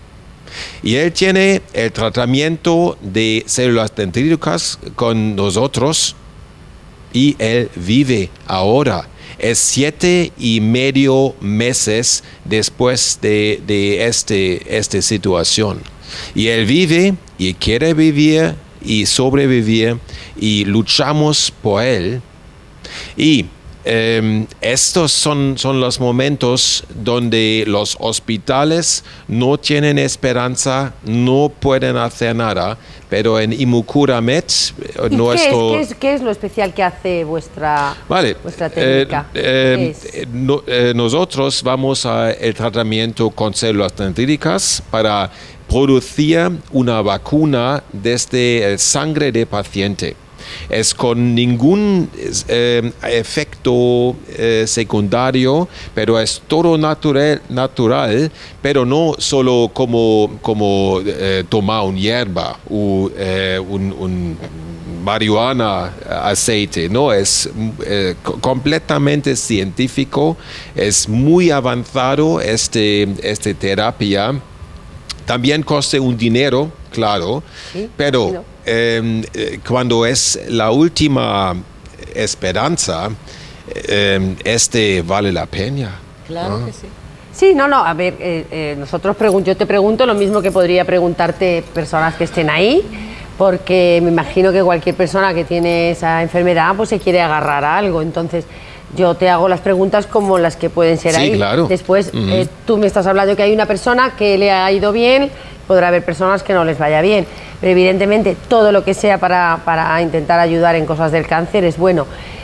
Y él tiene el tratamiento de células dendríticas con nosotros y él vive ahora. Es siete y medio meses después de, de este, esta situación. Y él vive y quiere vivir y sobrevivir y luchamos por él. Y eh, estos son, son los momentos donde los hospitales no tienen esperanza, no pueden hacer nada, pero en Imucuramed, ¿Y nuestro... qué, es, qué, es, qué es lo especial que hace vuestra, Vale, vuestra técnica? eh, ¿Qué eh, es? eh, no- eh, nosotros vamos al tratamiento con células dendríticas para producir una vacuna desde el sangre de paciente. Es con ningún eh, efecto eh, secundario, pero es todo natural, natural pero no solo como, como eh, tomar un hierba o eh, un, un marihuana aceite, no, es eh, co- completamente científico, es muy avanzado este, esta terapia. También coste un dinero, claro, Sí, pero imagino. eh, eh, cuando es la última esperanza, eh, este vale la pena. Claro ¿no? que sí. Sí, no, no, a ver, eh, eh, nosotros pregun- yo te pregunto lo mismo que podría preguntarte personas que estén ahí, porque me imagino que cualquier persona que tiene esa enfermedad pues se quiere agarrar a algo, entonces yo te hago las preguntas como las que pueden ser Sí, ahí. claro. Después Ujú. eh, tú me estás hablando que hay una persona que le ha ido bien, podrá haber personas que no les vaya bien, pero evidentemente todo lo que sea para, para intentar ayudar en cosas del cáncer es bueno.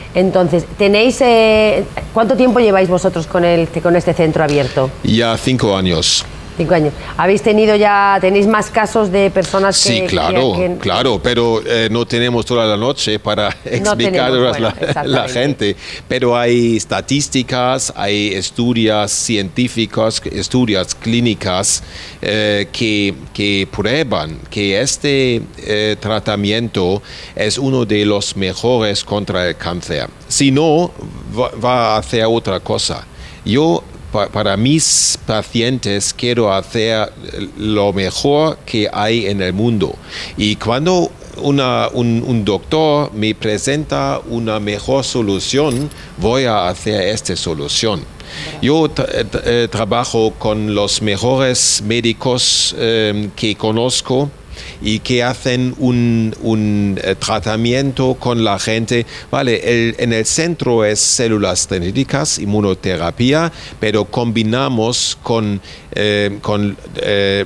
Entonces, tenéis, eh, ¿cuánto tiempo lleváis vosotros con, el, con este centro abierto? Ya cinco años. Cinco años. ¿Habéis tenido ya, tenéis más casos de personas que... Sí, claro, que- que- claro, pero eh, no tenemos toda la noche para explicar tenemos, a bueno, la, la exactamente. gente, pero hay estadísticas, hay estudios científicos, estudios clínicas eh, que, que prueban que este eh, tratamiento es uno de los mejores contra el cáncer. Si no, va, va a hacer otra cosa. Yo Pa- para mis pacientes quiero hacer lo mejor que hay en el mundo. Y cuando una- un, un doctor me presenta una mejor solución, voy a hacer esta solución. Yo tra- eh, trabajo con los mejores médicos eh, que conozco y que hacen un, un eh, tratamiento con la gente. Vale, el- en el centro es células dendríticas, inmunoterapia, pero combinamos con, eh, con eh,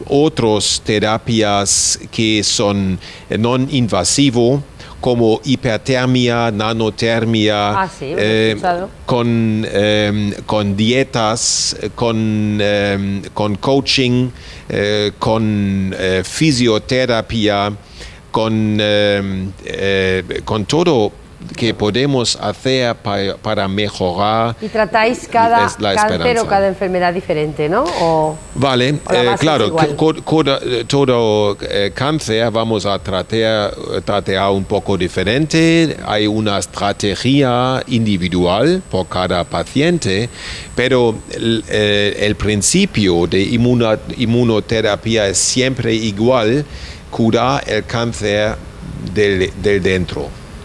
otras terapias que son no invasivo, como hipertermia, nanotermia, Ah, sí, lo he eh, escuchado. con, eh, con dietas, eh, con, eh, con coaching, eh, con eh, fisioterapia, con, eh, eh, con todo que podemos hacer pa- para mejorar. Y tratáis cada Es la cáncer esperanza. o cada enfermedad diferente, ¿no? O... Vale, O la eh, base es claro, igual. co- co- eh, todo eh, cáncer vamos a tratar, tratar un poco diferente. Hay una estrategia individual por cada paciente, pero el, eh, el principio de inmuna- inmunoterapia es siempre igual, curar el cáncer del, del dentro.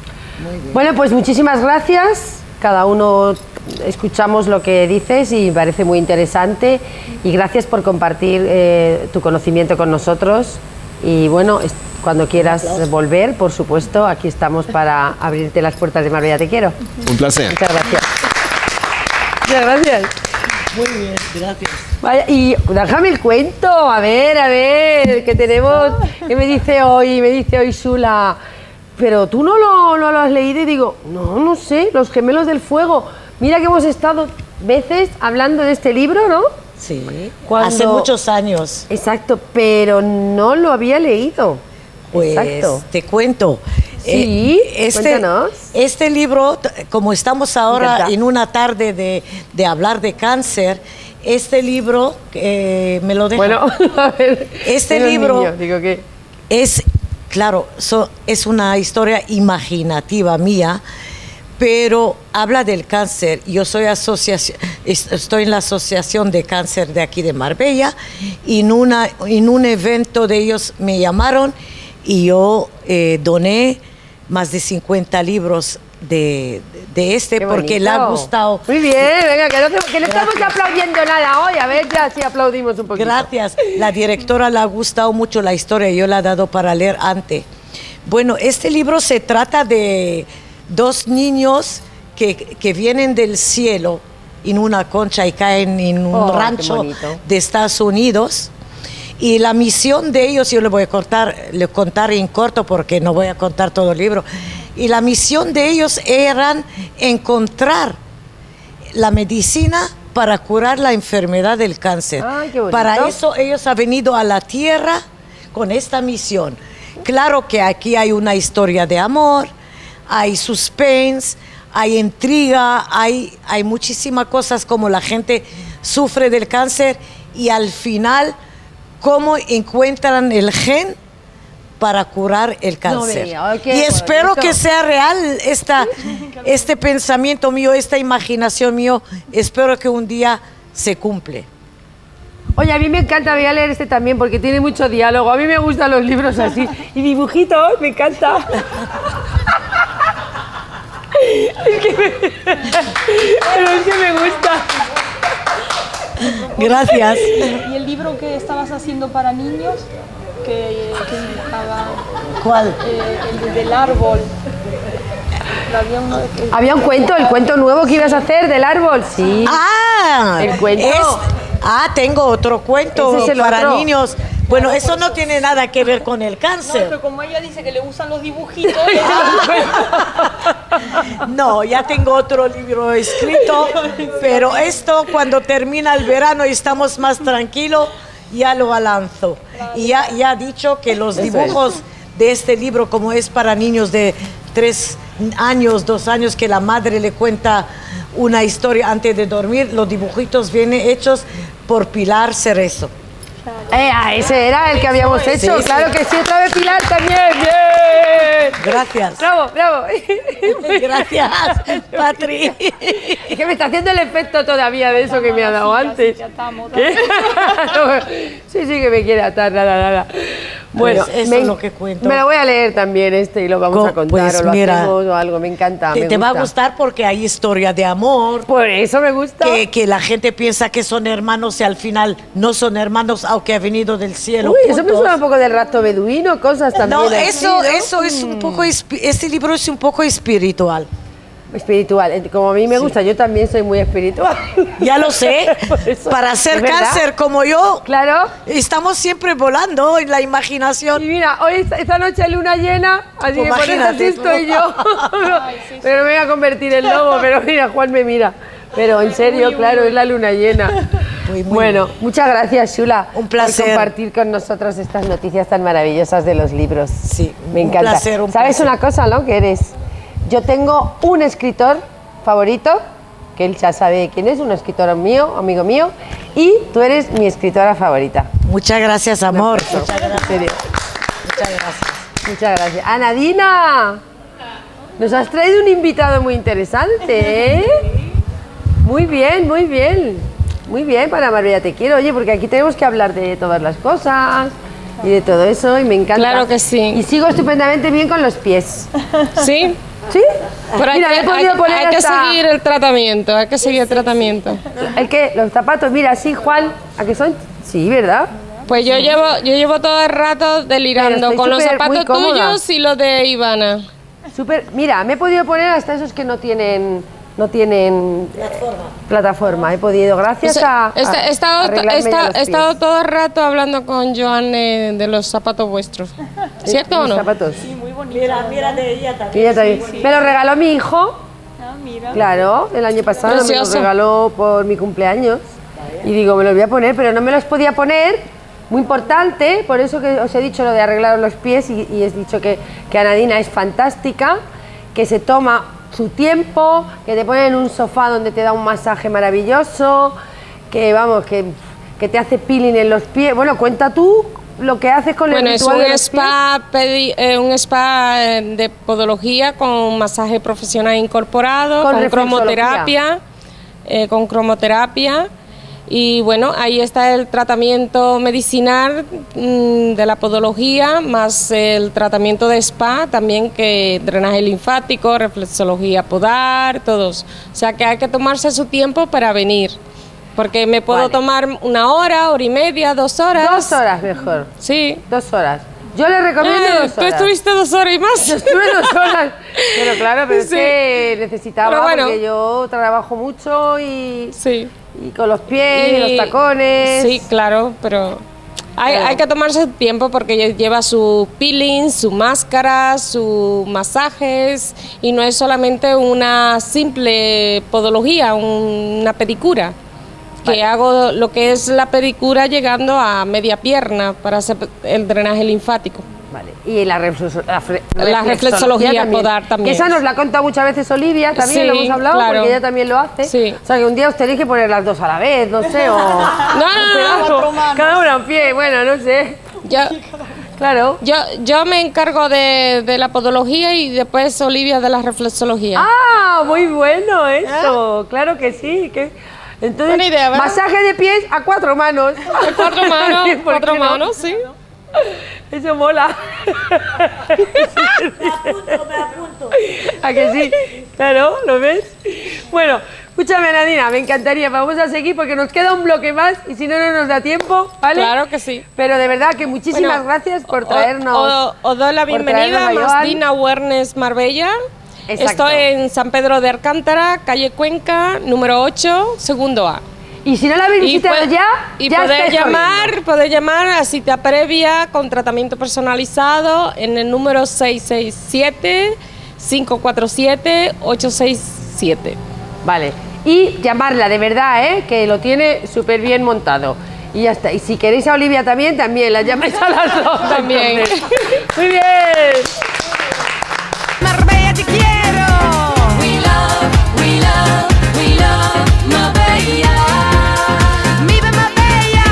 Bueno, pues muchísimas gracias. Cada uno escuchamos lo que dices y me parece muy interesante. Y gracias por compartir eh, tu conocimiento con nosotros. Y bueno, es- cuando quieras volver, por supuesto, aquí estamos para abrirte las puertas de Marbella Te Quiero. Un placer. Muchas gracias. Muchas gracias. Muy bien, gracias. Vaya, y déjame el cuento, a ver, a ver, que tenemos, que me dice hoy, me dice hoy Sula, pero tú no lo, no lo has leído, y digo, no, no sé, Los Gemelos del Fuego. Mira que hemos estado veces hablando de este libro, ¿no? Sí, Cuando- hace muchos años. Exacto, pero no lo había leído. Pues Exacto. te cuento. Sí, Eh, este, cuéntanos. este libro, t- como estamos ahora encanta. en una tarde de, de hablar de cáncer, este libro, eh, me lo deja. Bueno, a ver. Este era un libro niño, digo que... es, claro, so- es una historia imaginativa mía, pero habla del cáncer. Yo soy asociación, es- estoy en la Asociación de Cáncer de aquí de Marbella, y en, una, en un evento de ellos me llamaron y yo eh, doné más de cincuenta libros de, de este Qué porque le ha bonito. gustado. Muy bien, venga, que no, que no estamos Gracias. aplaudiendo nada hoy. A ver, ya sí aplaudimos un poquito. Gracias. La directora le ha gustado mucho la historia, yo la he dado para leer antes. Bueno, este libro se trata de dos niños que, que vienen del cielo en una concha y caen en un Oh, qué rancho bonito. de Estados Unidos. Y la misión de ellos, yo le voy a contar, le contar en corto porque no voy a contar todo el libro. Y la misión de ellos eran encontrar la medicina para curar la enfermedad del cáncer. Ay, qué bonito. Para eso ellos han venido a la tierra con esta misión. Claro que aquí hay una historia de amor, hay suspense, hay intriga, hay, hay muchísimas cosas como la gente sufre del cáncer y al final cómo encuentran el gen para curar el cáncer. diga, ay, qué y espero bonito. que sea real esta, este pensamiento mío, esta imaginación mío, espero que un día se cumple. Oye, a mí me encanta, voy a leer este también porque tiene mucho diálogo. A mí me gustan los libros así. Y dibujitos, me encanta. Es que me... Pero es que me gusta. Gracias. ¿Y el libro que estabas haciendo para niños? Que, que dibujaba ¿Cuál? eh, el de- del árbol. Había uno de que- Había un cuento, el cuento nuevo que ibas a hacer del árbol. Sí. Ah, El cuento. es- ah, tengo otro cuento Ese es el para otro. niños Bueno, eso no tiene nada que ver con el No, cáncer. pero como ella dice que le gustan los dibujitos. No, ya tengo otro libro escrito, pero esto cuando termina el verano y estamos más tranquilos, ya lo lanzo. Y ya, ya ha dicho que los Eso dibujos de este libro, como es para niños de tres años, dos años, que la madre le cuenta una historia antes de dormir, los dibujitos vienen hechos por Pilar Cerezo. Eh, ah, ese era el que habíamos Sí, hecho, sí. claro que sí, otra vez Pilar también, bien. Gracias. Bravo, bravo. Gracias, Patri. Es que me está haciendo el efecto todavía de eso que me ha dado antes. ¿Qué? Sí, sí que me quiere atar, nada, nada. Bueno, Pues eso me, es lo que cuento. me lo voy a leer también este y lo vamos Co- a contar pues o lo mira, hacemos o algo, me encanta. Te, me te va a gusta. gustar porque hay historia de amor. Por eso me gusta. Que, que la gente piensa que son hermanos y al final no son hermanos, aunque ha venido del cielo. Uy, eso me juntos. suena un poco del rato beduino, cosas también. No, así, eso, ¿no? eso es un poco, espi- este libro es un poco espiritual. Espiritual, eh, como a mí me gusta, yo también soy muy espiritual. Ya lo sé. Por eso, Para hacer ¿es verdad? cáncer como yo, Claro. estamos siempre volando en la imaginación. Y mira, hoy esta, esta noche hay luna llena, así que por eso Imagínate así tú. estoy yo. Pero me voy a convertir en lobo, pero mira, Juan me mira. Pero en serio, claro, es la luna llena. Muy, muy Bueno, muchas gracias, Shula. Un placer. Por compartir con nosotros estas noticias tan maravillosas de los libros. Sí, me un encanta. placer, un ¿Sabes placer. una cosa, no? Que eres. Yo tengo un escritor favorito, que él ya sabe quién es, un escritor mío, amigo mío, y tú eres mi escritora favorita. Muchas gracias, amor. Un Muchas aplauso, en serio. Muchas gracias. Muchas gracias. Anadina, nos has traído un invitado muy interesante, ¿eh? Muy bien, muy bien. Muy bien, para Marbella Te Quiero. Oye, porque aquí tenemos que hablar de todas las cosas y de todo eso, y me encanta. Claro que sí. Y sigo estupendamente bien con los pies. ¿Sí? ¿Sí? Pero hay, Mira, que, he podido hay- poner hay que hasta- seguir el tratamiento, hay que seguir el tratamiento. ¿El qué? Los zapatos, mira, sí, Juan, ¿a qué son? Sí, ¿verdad? Pues yo llevo, yo llevo todo el rato delirando estoy con los súper, muy zapatos cómoda. tuyos y los de Ivana. Súper, mira, me he podido poner hasta esos que no tienen, no tienen Plataforma. plataforma. He podido, gracias a, a He esta- he estado, arreglarme he estado- ya los he estado pies. todo el rato hablando con Joanne de los zapatos vuestros. ¿Cierto o Mis no? zapatos. Muy bonito. Mira, mira de ella Y también. ella también. Me lo regaló mi hijo, Ah, mira. claro, el año pasado me Precioso. lo regaló por mi cumpleaños. Y digo, me los voy a poner, pero no me los podía poner. Muy importante, por eso que os he dicho lo de arreglar los pies y, y he dicho que, que Anadina es fantástica, que se toma su tiempo, que te pone en un sofá donde te da un masaje maravilloso, que vamos, que, que te hace peeling en los pies. Bueno, cuenta tú lo que haces con Bueno, el es ritual un de los spa, pedi- eh, un spa eh, de podología con masaje profesional incorporado, Con con, reflexología. cromoterapia, eh, con cromoterapia. Y bueno, ahí está el tratamiento medicinal mm, de la podología, más el tratamiento de spa, también que drenaje linfático, reflexología podar, todos. O sea que hay que tomarse su tiempo para venir. Porque me puedo Vale. tomar una hora, hora y media, dos horas. Dos horas mejor. Sí. Dos horas. Yo le recomiendo Eh, dos Tú horas. estuviste dos horas y más. Yo estuve dos horas. Pero claro, pero es Sí. que necesitaba, Pero bueno. porque yo trabajo mucho y, Sí. y con los pies, y los tacones. Sí, claro, pero hay, Claro. hay que tomarse el tiempo porque lleva su peeling, su máscara, sus masajes y no es solamente una simple podología, un- una pedicura. Que hago lo que es la pedicura llegando a media pierna para hacer el drenaje linfático. Vale. Y la, reflexo- la, fre- La reflexología podar también. Que esa nos la ha contado muchas veces Olivia, también Sí, lo hemos hablado, claro. porque ella también lo hace. Sí. O sea, que un día os tenéis que poner las dos a la vez, no sé, o... No, no, no, no. Cada una en pie, bueno, no sé. Yo, Claro. yo, yo me encargo de, de la podología y después Olivia de la reflexología. Ah, muy bueno eso, claro que sí. Que... Entonces, Buena idea, ¿verdad? masaje de pies a cuatro manos. A cuatro manos, ¿Por qué cuatro no? manos, sí. Eso mola. Me apunto, me apunto. ¿A que sí? Claro, ¿lo ves? Bueno, escúchame, Nadina, me encantaría. Vamos a seguir porque nos queda un bloque más y si no, no nos da tiempo, ¿vale? Claro que sí. Pero de verdad que muchísimas Bueno, gracias por o- traernos. o- Os doy la por bienvenida traernos a a Joan. Masdina Awareness Marbella. Exacto. Estoy en San Pedro de Alcántara, calle Cuenca, número ocho, segundo A. Y si no la habéis Y visitado pue- ya, y ya poder estáis llamar, corriendo. poder llamar a cita previa con tratamiento personalizado en el número seis seis siete, cinco cuatro siete, ocho seis siete. Vale. Y llamarla de verdad, ¿eh? Que lo tiene súper bien montado. Y ya está. Y si queréis a Olivia también, también la llamáis a las dos. También. entonces. Muy bien. Marbella te quiero. We love, we love, we love Marbella. Viva Marbella.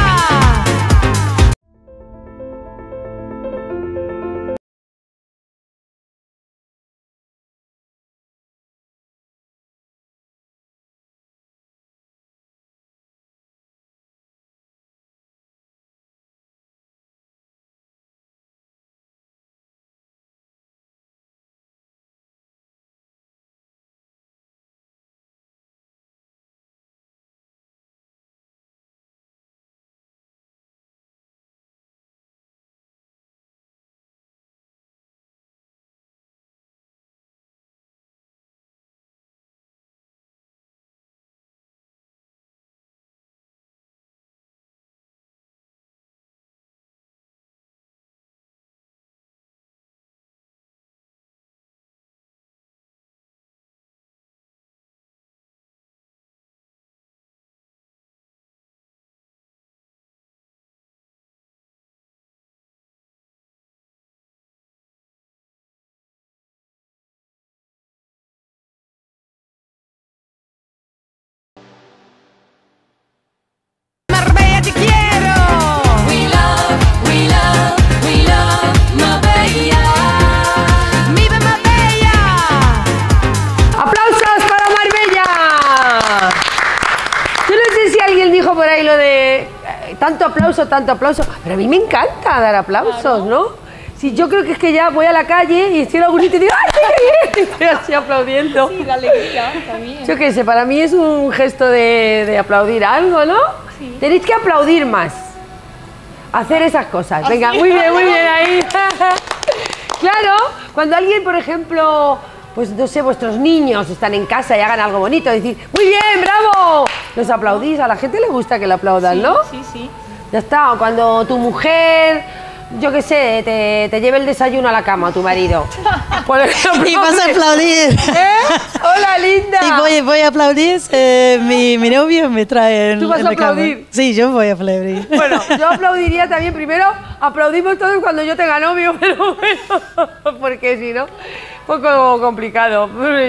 Marbella te quiero. We love, we love, we love Marbella. Viva Marbella. ¡Aplausos para Marbella! Yo no sé si alguien dijo por ahí lo de eh, tanto aplauso, tanto aplauso, pero a mí me encanta dar aplausos, ¿no? Sí, yo creo que es que ya voy a la calle y estoy en algún sitio y digo ¡ay, qué bien! Y estoy así aplaudiendo. Sí, la alegría también. Yo qué sé, para mí es un gesto de, de aplaudir algo, ¿no? Sí. Tenéis que aplaudir más. Hacer esas cosas. Venga, Así. muy bien, muy bien ahí. Claro, cuando alguien, por ejemplo, pues no sé, vuestros niños están en casa y hagan algo bonito, decir, muy bien, bravo. Los aplaudís, a la gente le gusta que le aplaudan, ¿no? Sí, sí. Ya está, o cuando tu mujer, yo qué sé, te, te lleve el desayuno a la cama, tu marido. Por ejemplo, Y vas a aplaudir. ¿Eh? Hola, linda. Y voy, voy a aplaudir. eh, mi, mi novio me trae en, ¿Tú vas en a la cama. aplaudir? Sí, yo voy a aplaudir. Bueno, yo aplaudiría también. Primero, aplaudimos todos cuando yo tenga novio, pero bueno, porque si no, un poco complicado.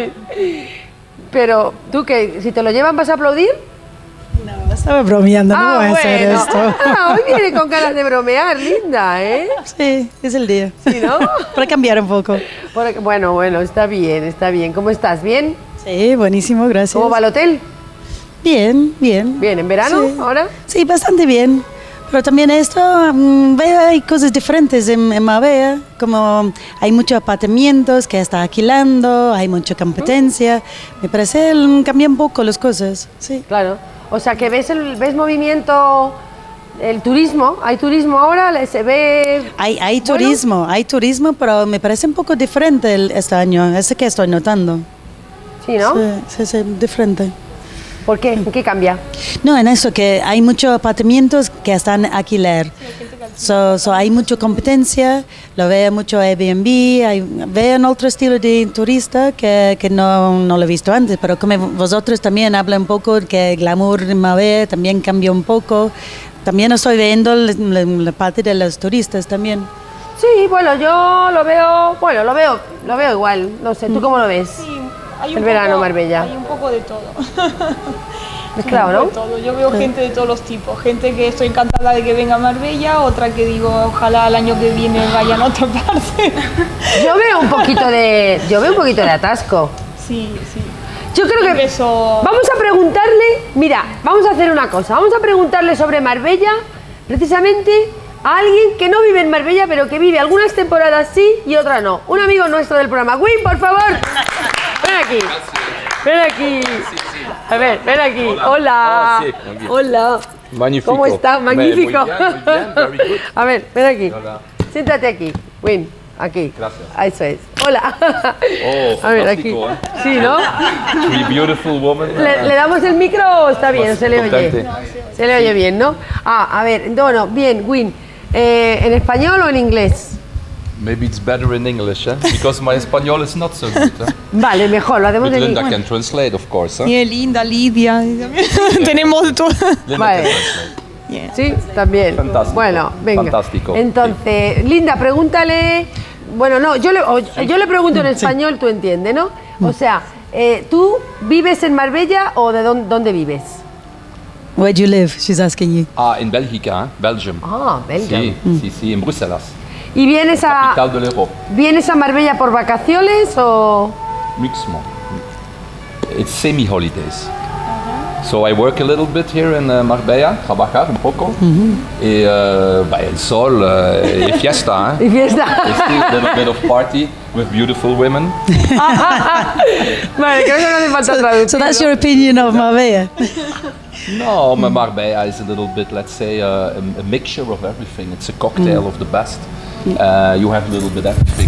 Pero, ¿tú qué? Si te lo llevan, ¿vas a aplaudir? No, estaba bromeando, no Ah, voy a hacer bueno. esto. Ah, hoy viene con ganas de bromear, linda, ¿eh? Sí, es el día. Sí, ¿no? Para cambiar un poco. Por- Bueno, bueno, está bien, está bien. ¿Cómo estás? ¿Bien? Sí, buenísimo, gracias. ¿Cómo va el hotel? Bien, bien. Bien, ¿en verano Sí. ahora? Sí, bastante bien. Pero también esto, mm, veo hay cosas diferentes en, en Marbella, como hay muchos apartamentos que está alquilando, hay mucha competencia. Me parece mm, cambia un poco las cosas, sí. Claro. O sea, que ves el ves movimiento, el turismo, ¿hay turismo ahora? ¿Le- ¿Se ve...? Hay, hay bueno? turismo, hay turismo, pero me parece un poco diferente el- este año, ese que estoy notando. Sí, ¿no? Sí, sí, sí, diferente. ¿Por qué? ¿En qué cambia? No, en eso, que hay muchos apartamentos que están alquiler. So, so hay mucha competencia, lo veo mucho Airbnb, hay, veo un otro estilo de turista que, que no, no lo he visto antes, pero como vosotros también hablan un poco que el glamour en Marbella también cambió un poco. También estoy viendo la, la- la parte de los turistas también. Sí, bueno, yo lo veo, bueno, lo veo, lo veo igual. No sé, ¿tú cómo lo ves? Sí, hay El un verano, poco- Marbella. Hay un poco de todo. Mezclado, Un ¿no? poco de todo. Yo veo gente de todos los tipos. Gente que estoy encantada de que venga a Marbella, otra que digo, ojalá el año que viene vayan a otra parte. Yo veo un poquito de, yo veo un poquito de atasco. Sí, sí. Yo creo que Eso- vamos a preguntarle, mira, vamos a hacer una cosa, vamos a preguntarle sobre Marbella, precisamente a alguien que no vive en Marbella, pero que vive algunas temporadas sí y otras no. Un amigo nuestro del programa. Win, por favor. Ven aquí. Ven aquí. A ver, ven aquí. Hola. Oh, sí, muy bien. Hola. Magnífico. ¿Cómo estás? Muy Magnífico. bien, muy bien, very good. A ver, ven aquí. Hola. Siéntate aquí. Win. aquí. Gracias. Eso es. Hola. Oh, A ver, aquí. fantástico, ¿eh? Sí, ¿no? Three beautiful women. ¿Le, le damos el micro o está bien? Pues, ¿Se le oye? contente. Se le oye bien, ¿no? Ah, a ver, no, no, bien, Win. Eh, ¿En español o en inglés? Maybe it's better in English, eh? Because my Espanol is not so good. Eh? Vale, mejor, lo hacemos But en Linda inglés. can translate, of course. Eh? Y linda, Lidia. Tenemos todo. Linda Vale. can translate. Sí, también. Fantástico. Bueno, venga. Fantástico. Entonces, Linda, pregúntale. Bueno, no, yo le, o- yo le pregunto en español, tú entiendes, ¿no? O sea, eh, ¿tú vives en Marbella o de dónde, dónde vives? Where do you live? She's asking you. Ah, in Bélgica, eh? Belgium. Ah, Belgium. Sí, sí, sí, en Bruselas. ¿Y vienes a, Capital de l'Europe. vienes a Marbella por vacaciones o...? Mixmo. It's semi-holidays. So I work a little bit here in uh, Marbella, trabajar un poco. Y uh, bah, el sol uh, y fiesta. Eh? Y fiesta. It's still a little bit of party with beautiful women. Vale, creo que no hace falta traducir. So that's your opinion of Marbella. No, but Marbella is a little bit, let's say, uh, a, a mixture of everything. It's a cocktail Mm. of the best. Uh, you have a little bit everything.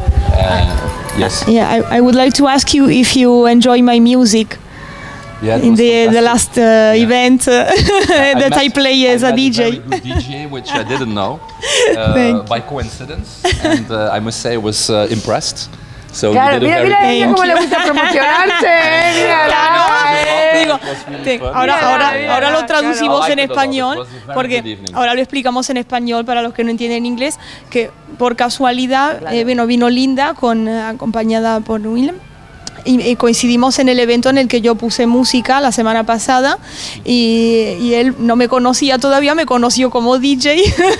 Uh, yes. Yeah, I, I would like to ask you if you enjoy my music. Yeah, it in was the the fantastic. last uh, event uh, that I met- play as I a met D a very J. good D J, which I didn't know, uh, Thank by coincidence, and uh, I must say I was uh, impressed. So Claro, you did a mira, very mira a ella good cómo le gusta promocionarse. eh, mírala, eh. Digo, te- ahora, Mira, ahora, mira, ahora lo claro. traducimos I en liked it a lot. It español, was a very porque good evening. ahora lo explicamos en español para los que no entienden inglés, que por casualidad, eh, bueno, vino Linda con, eh, acompañada por Willem. Y, y coincidimos en el evento en el que yo puse música la semana pasada y, y él no me conocía todavía, me conoció como D J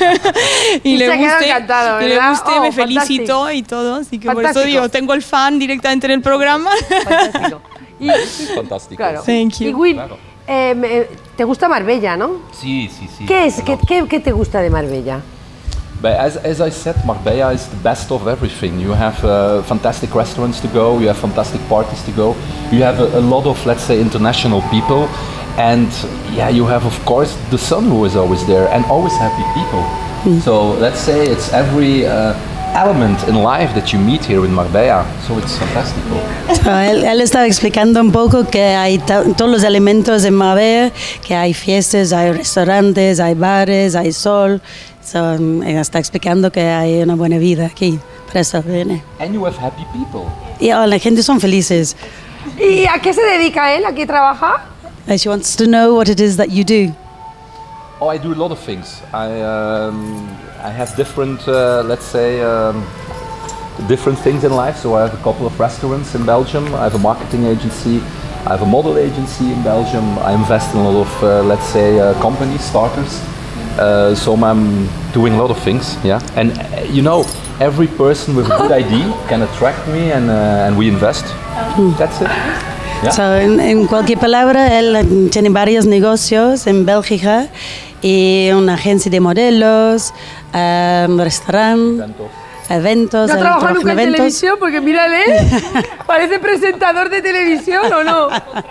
y, Y le se quedó gusté, encantado, y le ¿verdad? gusté, Oh, me fantástico. felicitó y todo, así que por eso Fantástico. digo, tengo el fan directamente en el programa. Y, Fantástico. claro. Thank you. Y Will, Claro. eh, me- te gusta Marbella, ¿no? Sí, sí, sí. ¿Qué es? a ¿Qué, lot. qué, qué te gusta de Marbella? But as, as I said, Marbella is the best of everything. You have uh, fantastic restaurants to go, you have fantastic parties to go, you have a, a lot of, let's say, international people, and yeah, you have, of course, the sun who is always there, and always happy people. So let's say it's every uh, element in life that you meet here in Marbella, so it's fantastic. So, él, él estaba explicando un poco que hay ta- todos los elementos en Marbella, que hay fiestas, hay restaurantes, hay bares, hay sol. So, um, él está explicando que hay una buena vida aquí. Por eso viene. And you have happy people. Y oh, la gente son felices. ¿Y a qué se dedica él? ¿A qué trabaja? And she wants to know what it is that you do. Oh, I do a lot of things. I um, I have different, uh, let's say, um, different things in life. So I have a couple of restaurants in Belgium. I have a marketing agency. I have a model agency in Belgium. I invest in a lot of, uh, let's say, uh, companies, starters. Uh, so I'm doing a lot of things. Yeah, and uh, you know, every person with a good idea can attract me, and uh, and we invest. That's it. Yeah. So, en, en cualquier palabra, él tiene varios negocios en Bélgica y una agencia de modelos, um, restaurante, eventos. ¿No él trabaja trabaja nunca en eventos. televisión? Porque mírale, parece presentador de televisión, ¿o no?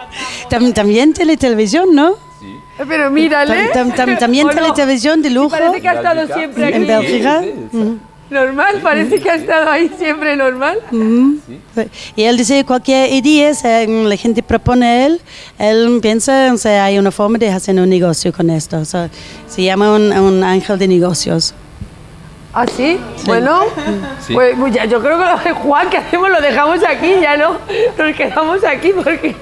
Tam- También televisión, ¿no? Pero mírale. Tam- tam- tam- También ¿O no? televisión de lujo. Parece que ha estado siempre aquí. En Bélgica. Normal, parece que ha estado ahí siempre normal. Ujú. Y él dice cualquier idea, si la gente propone a él, él piensa, o sea, hay una forma de hacer un negocio con esto. O sea, se llama un, un ángel de negocios. ¿Ah, sí? Bueno, Sí. pues pues ya, yo creo que lo de Juan, que hacemos? Lo dejamos aquí, ya no. Nos quedamos aquí porque,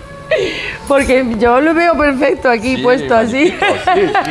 porque yo lo veo perfecto aquí Sí, puesto así. magnífico, sí, sí.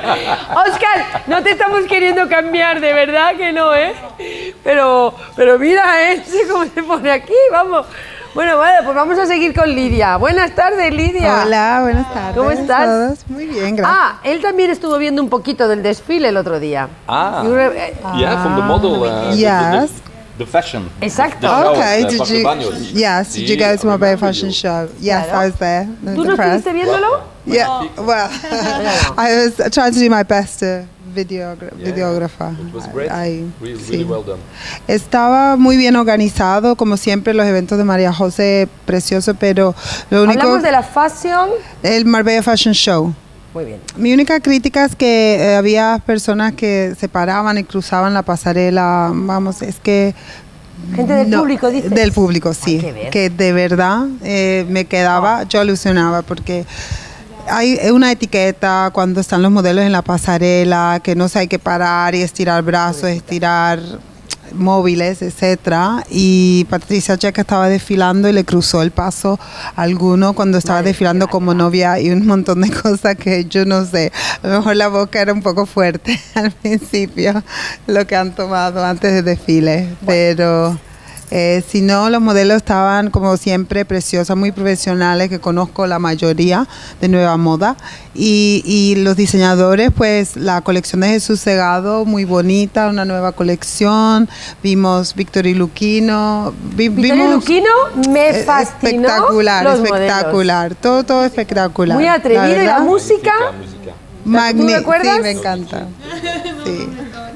Oscar, no te estamos queriendo cambiar, de verdad que no, ¿eh? Pero, pero mira, ¿eh? No sé cómo se pone aquí, vamos. Bueno, vale, pues vamos a seguir con Lidia. Buenas tardes, Lidia. Hola, buenas tardes. ¿Cómo estás? Todos. Muy bien, gracias. Ah, él también estuvo viendo un poquito del desfile el otro día. Ah, Y una- eh, yeah, from the model. Uh, the- Yes. The, the, the fashion. Exacto. The show, Okay, uh, did Paco you? Baños. Yes, did you Sí, go to I my Bay remember Fashion you. show? Yes, Claro. I was there. ¿Tú no impressed. estuviste viéndolo? Yeah, well, I was trying to do my best to videogra videographer. It was great. I, really, sí. really well done. Estaba muy bien organizado, como siempre, los eventos de María José, precioso, pero lo único... Hablamos de la fashion. El Marbella Fashion Show. Muy bien. Mi única crítica es que eh, había personas que se paraban y cruzaban la pasarela. Vamos, es que... Gente del no, público, dices. Del público, sí. Hay que ver. Que de verdad eh, me quedaba, yo alucinaba porque... Hay una etiqueta cuando están los modelos en la pasarela, que no se hay que parar y estirar brazos, estirar móviles, etcétera. Y Patricia Checa estaba desfilando y le cruzó el paso a alguno cuando estaba desfilando como novia y un montón de cosas que yo no sé. A lo mejor la boca era un poco fuerte al principio, lo que han tomado antes del desfile, pero... Eh, si no, los modelos estaban como siempre preciosas, muy profesionales, que conozco la mayoría de Nueva Moda. Y, y los diseñadores, pues la colección de Jesús Segado, muy bonita, una nueva colección. Vimos Victory Luquino. Vi, Victory vimos, Luquino me fascinó. Espectacular, los espectacular. modelos. Todo, todo espectacular. Muy atrevido. ¿Y la verdad, música? magni- ¿Tú te acuerdas? Sí, me encanta. Sí.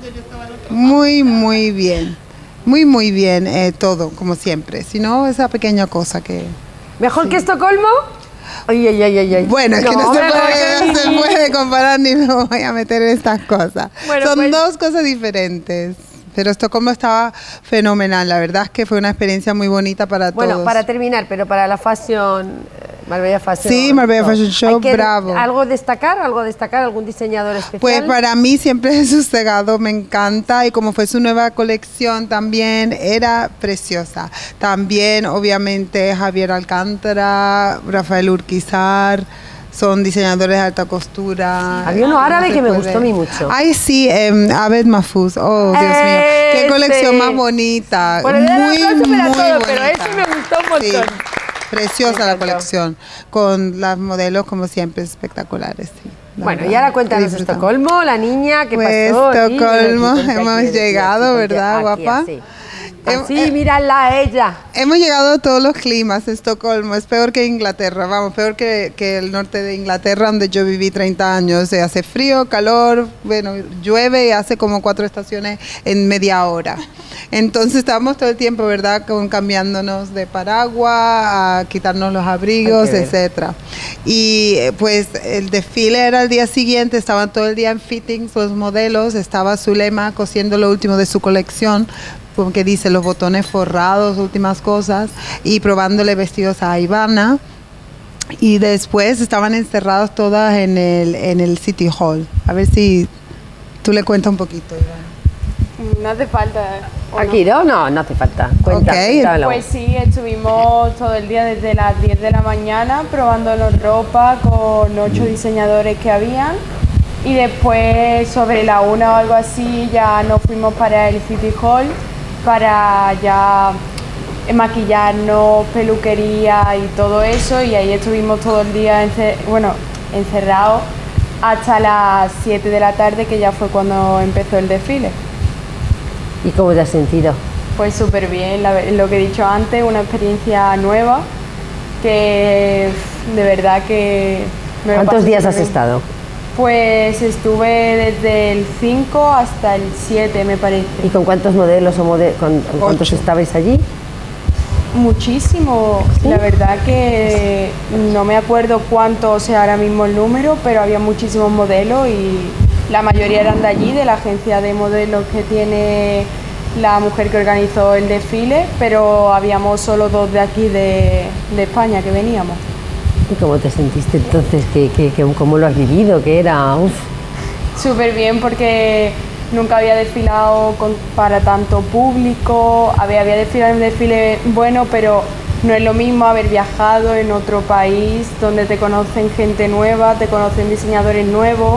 Muy, muy bien. Muy, muy bien, eh, todo, como siempre. Si no, esa pequeña cosa que... ¿Mejor que Estocolmo? Ay, ay, ay, ay, ay. Bueno, es que no, se, me puede, voy. no se puede comparar ni me voy a meter en estas cosas. Bueno, Son pues- dos cosas diferentes. Pero Estocolmo estaba fenomenal. La verdad es que fue una experiencia muy bonita para Bueno, todos. para terminar, pero para la Fashion, eh, Marbella Fashion. Sí, Marbella Fashion Show, ¿Hay que bravo. ¿Algo destacar? ¿Algo destacar? ¿Algún diseñador especial? Pues para mí siempre Jesús Segado me encanta y como fue su nueva colección también era preciosa. También obviamente Javier Alcántara, Rafael Urquizar, son diseñadores de alta costura. Había uno No árabe se que me puede- gustó a mí mucho. Ay, sí, eh, Abed Mahfouz. Oh, Dios mío. Qué Ese. colección más bonita. Bueno, le muy, doy aplauso muy para todo, bonita. pero ese me gustó un montón. Sí, preciosa la colección. Con las modelos, como siempre, espectaculares. Sí, la Bueno, verdad, y ahora que cuéntanos disfrutamos. Estocolmo, la niña, ¿qué Pues pasó? aquí? Estocolmo, Mira, aquí, hemos aquí, aquí, llegado, aquí, ¿verdad, aquí, guapa? Así, así mírala a ella. Hemos llegado a todos los climas. Estocolmo es peor que Inglaterra, vamos, peor que, que el norte de Inglaterra, donde yo viví treinta años. Se hace frío, calor, bueno, llueve y hace como cuatro estaciones en media hora. Entonces estábamos todo el tiempo, ¿verdad?, con, cambiándonos de paraguas, a quitarnos los abrigos, Hay que ver. etcétera. Y eh, pues el desfile era el día siguiente, estaban todo el día en fittings los modelos, estaba Zulema cosiendo lo último de su colección, como que dice los botones forrados, últimas cosas, y probándole vestidos a Ivana. Y después estaban encerrados todas en el, en el City Hall. A ver si tú le cuentas un poquito, Ivana. No hace falta. ¿o Aquí, ¿no? No, no hace falta. Cuenta, Ok. cuéntamelo. Pues sí, estuvimos todo el día desde las diez de la mañana probándonos ropa con ocho diseñadores que habían y después sobre la una o algo así ya nos fuimos para el City Hall para ya maquillarnos, peluquería y todo eso y ahí estuvimos todo el día ence- bueno, encerrados hasta las siete de la tarde que ya fue cuando empezó el desfile. ¿Y cómo te has sentido? Pues súper bien, la ve- lo que he dicho antes, una experiencia nueva que de verdad que... me lo ¿Cuántos pasé días has superbién. estado? Pues estuve desde el cinco hasta el siete, me parece. ¿Y con cuántos modelos o mode- con, con cuántos estabais allí? Muchísimo, la verdad que no me acuerdo cuánto sea ahora mismo el número, pero había muchísimos modelos y la mayoría eran de allí, de la agencia de modelos que tiene la mujer que organizó el desfile, pero habíamos solo dos de aquí de, de España que veníamos. ¿Y cómo te sentiste entonces? ¿Qué, qué, qué- ¿Cómo lo has vivido? Que era, uf, Súper bien porque nunca había desfilado con- para tanto público, había, había desfilado en un desfile bueno, pero no es lo mismo haber viajado en otro país donde te conocen gente nueva, te conocen diseñadores nuevos,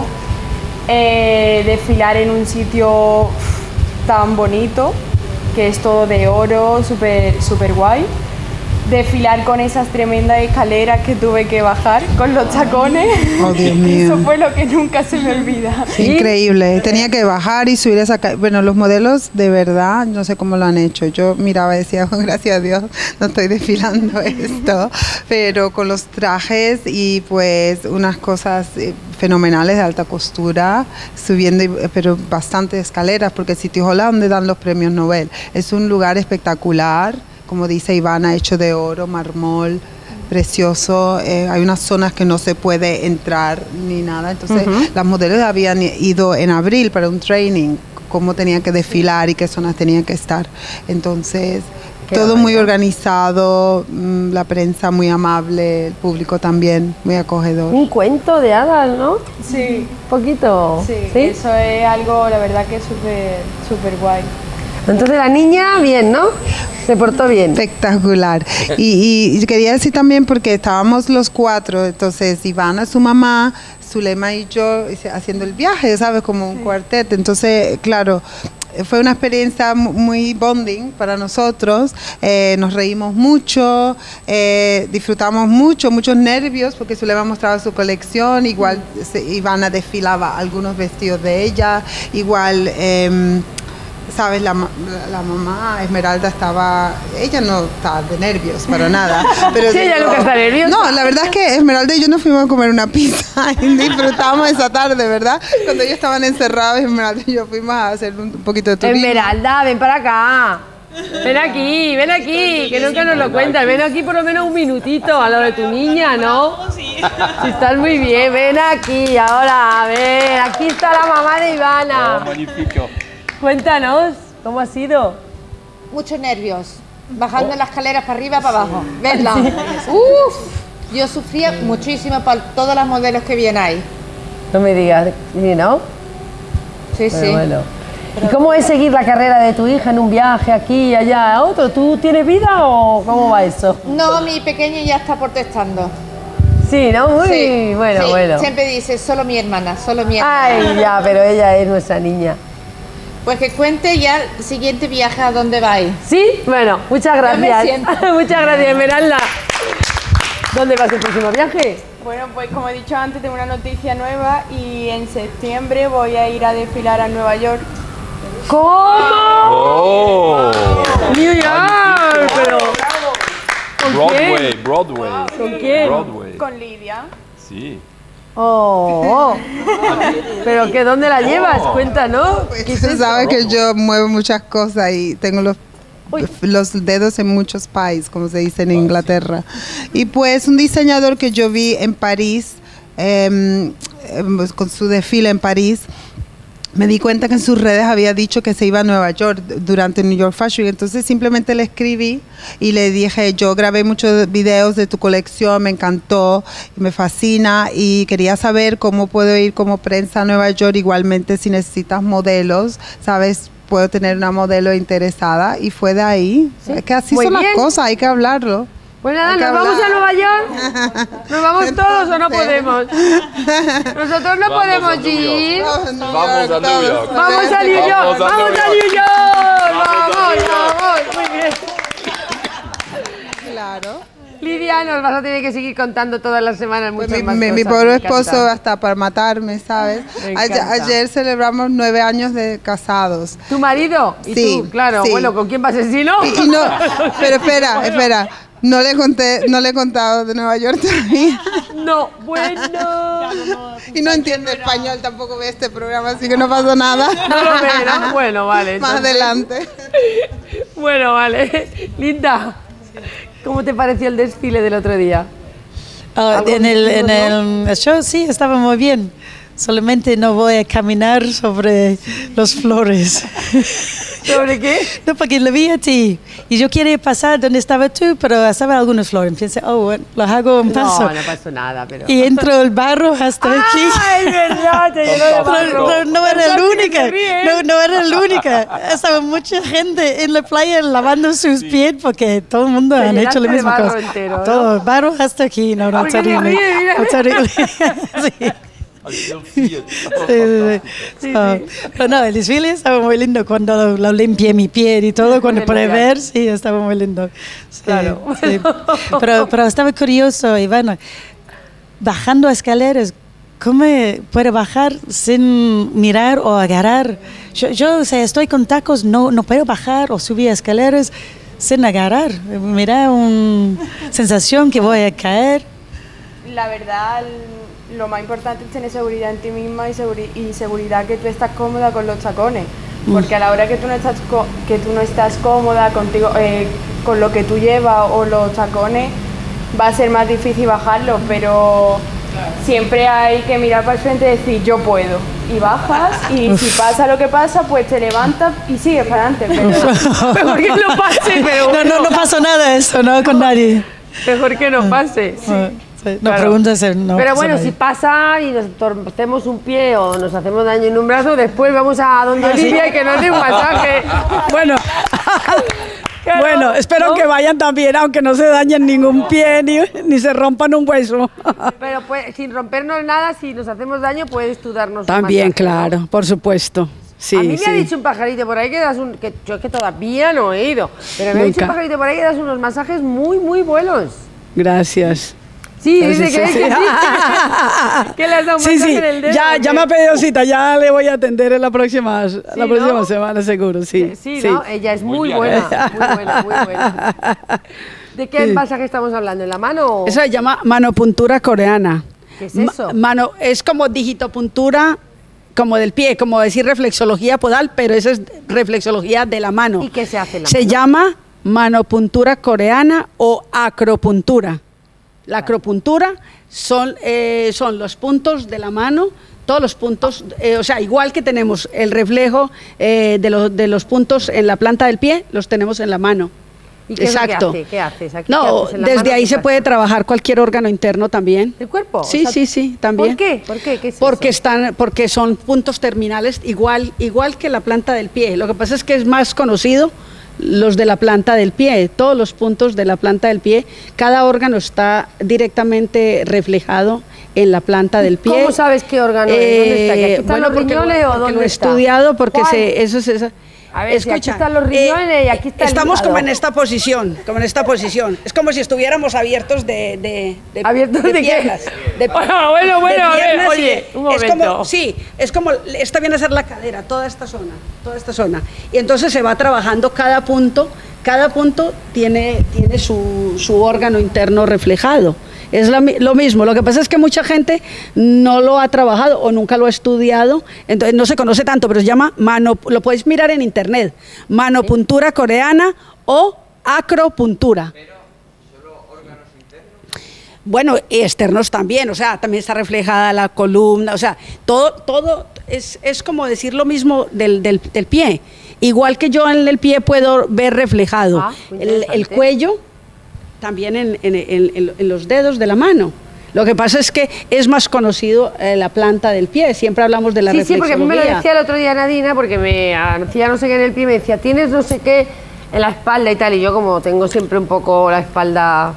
eh, desfilar en un sitio uf, tan bonito, que es todo de oro, súper súper guay. Desfilar con esas tremendas escaleras que tuve que bajar con los tacones. Oh, Dios mío. Eso fue lo que nunca se me olvida. Increíble, tenía que bajar y subir esa ca- bueno, los modelos de verdad, no sé cómo lo han hecho. Yo miraba y decía, oh, gracias a Dios, no estoy desfilando esto, pero con los trajes y pues unas cosas eh, fenomenales de alta costura, subiendo, y- pero bastante escaleras, porque City Hall es donde dan los premios Nobel. Es un lugar espectacular, como dice Ivana, hecho de oro, mármol, precioso. Eh, hay unas zonas que no se puede entrar ni nada. Entonces, Ujú. las modelos habían ido en abril para un training, cómo tenían que desfilar y qué zonas tenían que estar. Entonces, Qué todo muy barbaridad. organizado, mm, la prensa muy amable, el público también muy acogedor. Un cuento de hadas, ¿no? Sí. Un poquito. Sí, eso es algo, la verdad que es súper, súper guay. Entonces la niña, bien, ¿no? Se portó bien. Espectacular. Y, y quería decir también, porque estábamos los cuatro, entonces Ivana, su mamá, Zulema y yo hice- haciendo el viaje, ¿sabes? Como un cuarteto. Entonces, claro, fue una experiencia mu- muy bonding para nosotros. Eh, nos reímos mucho, eh, disfrutamos mucho, muchos nervios, porque Zulema mostraba su colección, igual se- Ivana desfilaba algunos vestidos de ella, igual... em, sabes, la, ma- la mamá Esmeralda estaba, ella no estaba de nervios para nada. Pero Sí, ella nunca está nerviosa. No, la verdad es que Esmeralda y yo nos fuimos a comer una pizza y disfrutamos esa tarde, ¿verdad? Cuando ellos estaban encerrados, Esmeralda y yo fuimos a hacer un, un poquito de turismo. Esmeralda, ven para acá. Ven aquí, ven aquí, que nunca nos lo cuentas. Ven aquí por lo menos un minutito a lo de tu niña, ¿no? Sí. Si estás muy bien, ven aquí ahora, ven. Aquí está la mamá de Ivana. magnifico. Cuéntanos, ¿cómo ha sido? Muchos nervios, bajando las escaleras para arriba, para abajo, verla. Uf, yo sufría muchísimo por todas las modelos que vienen ahí. No me digas, ¿sí, no? Sí, Pero sí. bueno. ¿Y cómo es seguir la carrera de tu hija en un viaje aquí, allá, a otro? ¿Tú tienes vida o cómo va eso? No, mi pequeño ya está protestando. Sí, ¿no? Muy Sí, bueno, sí. bueno. Siempre dice, solo mi hermana, solo mi hermana. Ay, ya, pero ella es nuestra niña. Pues que cuente ya el siguiente viaje a dónde vais. ¿Sí? Bueno, muchas Ya me gracias. siento. Muchas gracias, Esmeralda. ¿Dónde vas el próximo viaje? Bueno, pues como he dicho antes, tengo una noticia nueva y en septiembre voy a ir a desfilar a Nueva York. ¿Cómo? Oh. New York, pero... ¿Con Broadway, quién? Broadway. ¿Con quién? Broadway. Con Lidia. Sí. Oh, oh. ¿Pero qué? ¿Dónde la llevas? Cuéntanos. ¿Qué es Tú eso? sabes que yo muevo muchas cosas y tengo los, los dedos en muchos pies, como se dice en Inglaterra. Y pues un diseñador que yo vi en París, em, em, con su desfile en París, me di cuenta que en sus redes había dicho que se iba a Nueva York durante New York Fashion. Entonces simplemente le escribí y le dije, yo grabé muchos videos de tu colección, me encantó, me fascina y quería saber cómo puedo ir como prensa a Nueva York. Igualmente, si necesitas modelos, ¿sabes? Puedo tener una modelo interesada, y fue de ahí. Sí, Es que así muy son bien. las cosas, hay que hablarlo. Pues nada, Hay que ¿nos vamos hablar. a Nueva York? ¿Nos vamos todos o no podemos? Nosotros no Vamos podemos a New ir. York. Vamos a New York. Vamos a New York, Vamos a vamos New a York. New York. Vamos a Vamos, New York. vamos. Muy bien. Claro. Lidia, nos vas a tener que seguir contando todas las semanas muchas Mi, más mi- mi cosas, pobre me encanta. esposo hasta para matarme, ¿sabes? Me Ayer, encanta. ayer celebramos nueve años de casados. ¿Tu marido? ¿Y Sí, tú? Claro, sí. bueno, ¿con quién vas a ser si no? Y, y no, pero espera, espera. No le conté, no le he contado de Nueva York todavía. No, bueno. Y no entiende español, tampoco ve este programa, así que no pasa nada. No lo ve, ¿no? Bueno, vale. Más entonces- adelante. Bueno, vale. Linda, ¿cómo te pareció el desfile del otro día? Ah, ¿Algo en, el, en distinto, el show sí, estaba muy bien. Solamente no voy a caminar sobre las flores. ¿Sobre qué? No, porque lo vi a ti. Y yo quería pasar donde estaba tú, pero estaba algunas flores. Pensé, oh, bueno, los hago un paso. No, no pasó nada, pero... Y entro el barro hasta aquí. ¡Ah, es verdad! Te llenó de barro. Pero no era la Pensaba que única. te ríes. No, no era la única. Estaba mucha gente en la playa lavando sus pies porque todo el mundo Te han hecho la llenaste de misma barro cosa. entero, ¿no? Todo, barro hasta aquí. No, no, ¿Por qué te terrible. ríes? Mira, No, mira. terrible. Sí. I still see it. Sí, sí, sí. So, pero no, el desfile estaba muy lindo cuando lo limpié mi piel y todo, cuando Bueno, pude ya. ver, sí, estaba muy lindo. Sí, Claro. sí. Pero, pero estaba curioso, Ivana, bajando escaleras, ¿cómo puede bajar sin mirar o agarrar? Yo, yo o sea, estoy con tacos, no, no puedo bajar o subir escaleras sin agarrar. Mira, una sensación que voy a caer. La verdad, l- lo más importante es tener seguridad en ti misma y, seguri- y seguridad que tú estás cómoda con los tacones. Porque a la hora que tú no estás, co- que tú no estás cómoda contigo, eh, con lo que tú llevas o los tacones, va a ser más difícil bajarlo, pero siempre hay que mirar para el frente y decir yo puedo. Y bajas y Uf. si pasa lo que pasa, pues te levantas y sigues para adelante. Pero mejor que no pase, pero No, no, no pasó nada de eso, ¿no? Con nadie. mejor que no pase. Sí. No, Claro. preguntas, no Pero pasa bueno, nada. si pasa y nos torcemos un pie o nos hacemos daño en un brazo, después vamos a donde Ah, ¿sí? Olivia y que nos dé un masaje. Bueno, bueno, espero que vayan también, aunque no se dañen ningún pie ni, ni se rompan un hueso. Pero pues, sin rompernos nada, si nos hacemos daño, puedes tú darnos un También, masaje, ¿no? claro, por supuesto. Sí, a mí me sí. ha dicho un pajarito por ahí que das un... que yo es que todavía no he ido, pero me ha dicho un Nunca. pajarito por ahí que das unos masajes muy, muy buenos. Gracias. Sí, Gracias, dice que, sí, que sí. sí. Que le has dado un Sí, masaje sí, en el dedo. ya, ¿o ya qué? me ha pedido cita, ya le voy a atender en la próxima, la ¿no? próxima semana seguro, sí. Sí, ¿no? Ella es muy, bien. buena, muy buena, muy buena. ¿De qué Sí. masaje estamos hablando? ¿En la mano? o- Eso se llama manopuntura coreana. ¿Qué es Ma- eso? mano, es como digitopuntura, como del pie, como decir reflexología podal, pero eso es reflexología de la mano. ¿Y qué se hace en la Se mano? llama manopuntura coreana o acropuntura. La acropuntura son, eh, son los puntos de la mano, todos los puntos, eh, o sea, igual que tenemos el reflejo eh, de, los, de los puntos en la planta del pie, los tenemos en la mano. ¿Y qué Exacto. es lo que hace? ¿Qué haces? Aquí, ¿qué No, haces en la desde mano? ahí ¿Qué se pasa? puede trabajar cualquier órgano interno también. ¿El cuerpo? Sí, O sea, sí, sí, también. ¿Por qué? ¿Por qué? ¿Qué es Porque eso? están, porque son puntos terminales igual, igual que la planta del pie. Lo que pasa es que es más conocido los de la planta del pie, todos los puntos de la planta del pie. Cada órgano está directamente reflejado en la planta del pie. ¿Cómo sabes qué órgano es? ¿Dónde está? ¿Que aquí están bueno, los porque, riñones o porque dónde lo he está? estudiado, porque ¿Cuál? se, eso es esa. A ver, si aquí están los riñones y aquí está el Estamos hígado. como en esta posición, como en esta posición. Es como si estuviéramos abiertos de, de, de ¿Abiertos de qué? piernas. De, Bueno, bueno, bueno, a ver, piernas y- oye, un es momento. como, sí, es como, esta viene a ser la cadera, toda esta zona, toda esta zona. Y entonces se va trabajando cada punto, cada punto tiene, tiene su, su órgano interno reflejado. Es la mi- lo mismo, lo que pasa es que mucha gente no lo ha trabajado o nunca lo ha estudiado, entonces no se conoce tanto, pero se llama mano, lo puedes mirar en internet, manopuntura coreana o acropuntura. Bueno, externos también, o sea, también está reflejada la columna, o sea, todo, todo es, es como decir lo mismo del, del, del pie. Igual que yo en el pie puedo ver reflejado Ah, muy el, el interesante. cuello, también en, en- en- en- en los dedos de la mano. Lo que pasa es que es más conocido eh, la planta del pie, siempre hablamos de la Sí, sí, porque a mí me lo reflexología. decía el otro día Nadina, porque me hacía no sé qué en el pie, me decía, tienes no sé qué en la espalda y tal, y yo como tengo siempre un poco la espalda...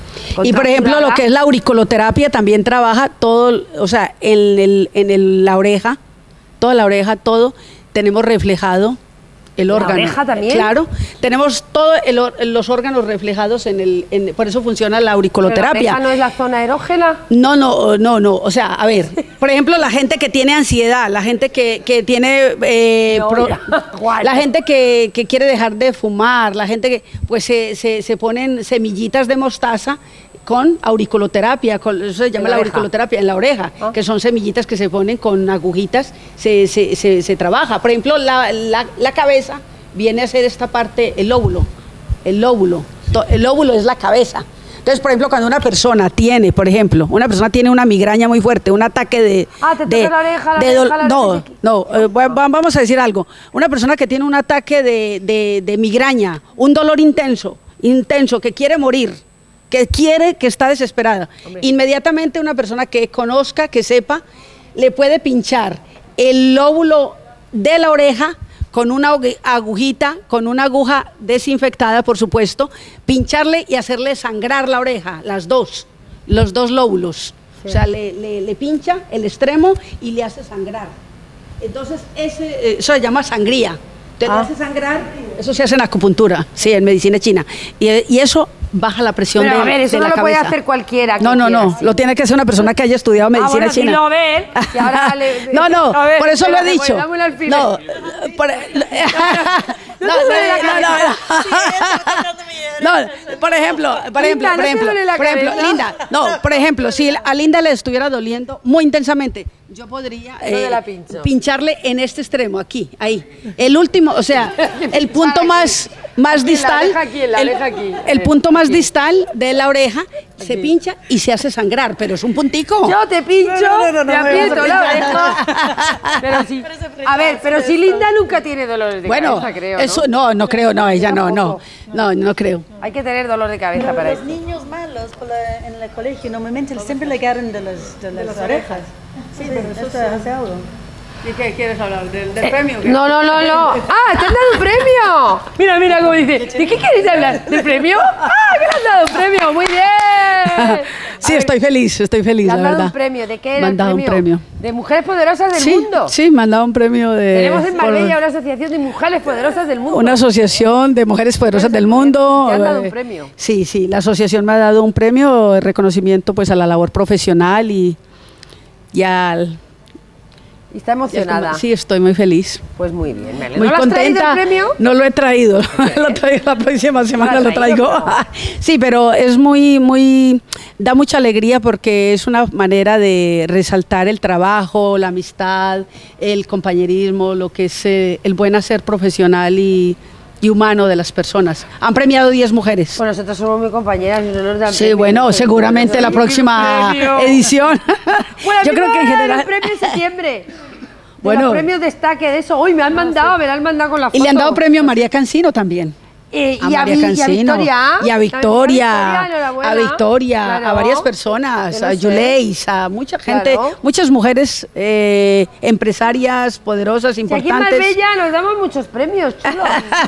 Y por ejemplo, lo que es la auriculoterapia también trabaja todo, o sea, en, el, en el- la oreja, toda la oreja, todo, tenemos reflejado el ¿La órgano. oreja también? Claro, tenemos todos los órganos reflejados en el, en- por eso funciona la ¿Pero la auriculoterapia. oreja no es la zona erógena? No, no, no, no. O sea, a ver, por ejemplo, la gente que tiene ansiedad, la gente que, que tiene... eh, No, pro- ya, guay. la gente que, que quiere dejar de fumar, la gente que pues se, se, se ponen semillitas de mostaza con auriculoterapia, con, eso se llama En la la oreja. auriculoterapia, en la oreja, Ah. que son semillitas que se ponen con agujitas, se, se, se, se trabaja. Por ejemplo, la, la, la cabeza viene a ser esta parte, el lóbulo, el lóbulo, To- el lóbulo es la cabeza. Entonces, por ejemplo, cuando una persona tiene, por ejemplo, una persona tiene una migraña muy fuerte, un ataque de... Ah, te toca de- la oreja, la de oreja, dol- la no, oreja. no, eh, va- va- vamos a decir algo. Una persona que tiene un ataque de, de- de migraña, un dolor intenso, intenso, que quiere morir, que quiere, que está desesperada. Inmediatamente una persona que conozca, que sepa, le puede pinchar el lóbulo de la oreja con una agu- agujita, con una aguja desinfectada, por supuesto, pincharle y hacerle sangrar la oreja, las dos, los dos lóbulos. O sea, le, le- le pincha el extremo y le hace sangrar. Entonces, ese, eh, eso se llama sangría. Te le Ah. hace sangrar, eso se hace en acupuntura, sí, en medicina china. Y, y eso baja la presión Pero de, a ver, eso de no la lo puede cabeza. hacer cualquiera. que No, no, quiera, no, sí. lo tiene que hacer una persona que haya estudiado Ah, medicina bueno, china. dilo a ver, que ahora le- No, no, A ver, por eso lo he espérate, dicho. pues, dame un alfiler. No, por- no, no, no, no, no, por ejemplo, por ejemplo, Linda, ¿no por te ejemplo, duele la por ejemplo, cabeza? Linda, no, por ejemplo, si a Linda le estuviera doliendo muy intensamente, yo podría eh, ¿Dónde la pincho? pincharle en este extremo, aquí, ahí. El último, o sea, el punto más, más Aquí, distal, la oreja aquí, la el, oreja aquí. el punto más distal de la oreja se pincha y se hace sangrar, pero es un puntico. Yo te pincho, No, no, no, no, te no me aprieto vas a la pinchar. oreja. Pero sí. A ver, pero si Linda nunca tiene dolores de Bueno, cabeza, creo, ¿no? eso no, no creo, no, ella no, no, no, no creo. Hay que tener dolor de cabeza Pero para los esto. niños malos por la- en el colegio normalmente siempre le agarran de, las- de las orejas. Sí, pero eso se hace algo. ¿Y qué quieres hablar? ¿Del, del Eh, premio? qué? No, no, no, no. ¡Ah, te han dado un premio! Mira, mira cómo dice. ¿De qué quieres hablar? ¿Del premio? ¡Ah, que le han dado un premio! ¡Muy bien! Sí, estoy feliz, estoy feliz, Le han la dado verdad. un premio. ¿De qué Me era han el dado un premio? premio. De Mujeres Poderosas del Sí, Mundo. sí, me han dado un premio de... Tenemos en por- Marbella una asociación de mujeres poderosas del mundo. Una asociación de mujeres poderosas del mundo. Te han dado un eh, premio. Sí, sí, la asociación me ha dado un premio de reconocimiento pues a la labor profesional y, y al... Y está emocionada. Sí, estoy muy feliz. Pues muy bien, me alegro. Muy ¿No lo has traído contenta. el premio? No lo he traído. Lo traigo la próxima semana, has lo traído, traigo. Sí, pero es muy, muy, da mucha alegría porque es una manera de resaltar el trabajo, la amistad, el compañerismo, lo que es eh, el buen hacer profesional y, y humano de las personas. Han premiado diez mujeres. Pues nosotros somos muy compañeras y no nos dan Sí, premio. bueno, Pues, seguramente la premio. próxima edición. Bueno, a Yo mí creo me que en van a dar general. el premio en septiembre. De Bueno. los premios destaque de eso. Uy, me han mandado, me lo han mandado con la foto. Y le han dado premio a María Cancino también. Eh, a y, a, María Vi- y a Cancino, Victoria. y a Victoria, También enhorabuena. a Victoria, Claro. a varias personas, Que no a sé. Yuleis, a mucha gente, Claro. muchas mujeres eh, empresarias poderosas, Si aquí en importantes. Marbella nos damos muchos premios, chulos.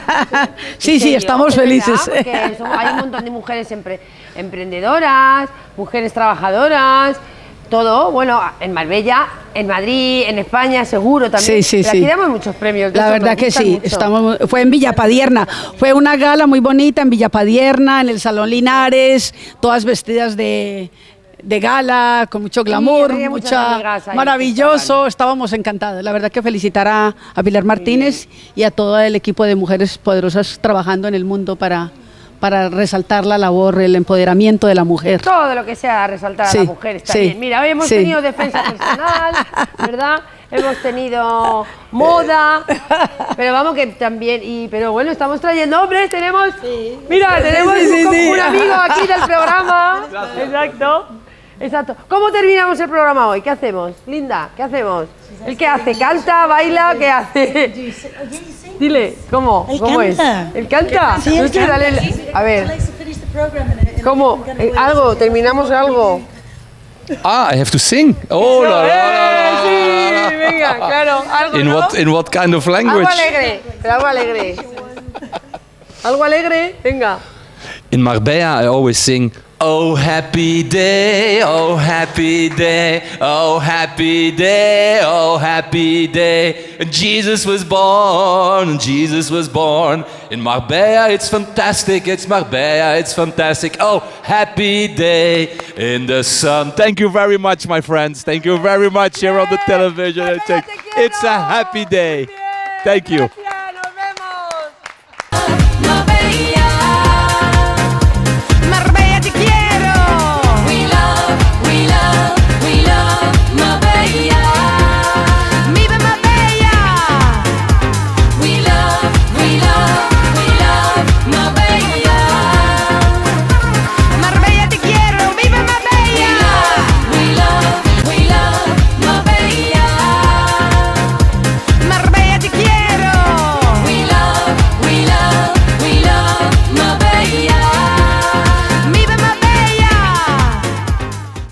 Sí, En sí, serio, estamos de verdad, felices. porque son- hay un montón de mujeres empre- emprendedoras, mujeres trabajadoras, todo. Bueno, en Marbella, en Madrid, en España, seguro también. Sí, sí, Pero sí. aquí damos muchos premios. de La eso, verdad nos que gustan sí, mucho. estamos, fue en Villapadierna, fue una gala muy bonita en Villapadierna, en el Salón Linares, todas vestidas de, de gala, con mucho glamour, había muchas mucha, amigas ahí maravilloso, estábamos encantados. La verdad que felicitar a, a Pilar Martínez y a todo el equipo de mujeres poderosas trabajando en el mundo para, para resaltar la labor, el empoderamiento de la mujer. Todo lo que sea resaltar Sí, a las mujeres sí, también. Mira, hoy hemos sí. tenido defensa personal, ¿verdad? Hemos tenido moda, pero vamos que también, y pero bueno, estamos trayendo hombres, tenemos, mira, Sí, tenemos sí, sí, un, sí. un amigo aquí del programa. Exacto. Exacto. ¿Cómo terminamos el programa hoy? ¿Qué hacemos? Linda, ¿qué hacemos? ¿El qué hace? ¿Canta? ¿Baila? ¿Qué hace? Dile, ¿cómo? Él ¿Cómo canta. es? ¿El canta? Sí, él No sé, canta. dale- a ver, ¿cómo? Eh, ¿Algo? ¿Terminamos algo? Ah, I have to sing. Oh, la, la, la, la, Sí, venga, claro, algo, In ¿no? what in what kind of Algo language? alegre, pero algo alegre. Algo alegre, venga. In Marbella, I always sing. Oh happy day, oh happy day, oh happy day, oh happy day. Jesus was born, Jesus was born. In Marbella, it's fantastic, it's Marbella, it's fantastic. Oh happy day in the sun. Thank you very much, my friends. Thank you very much here on the television. It's a, it's a happy day. Thank you.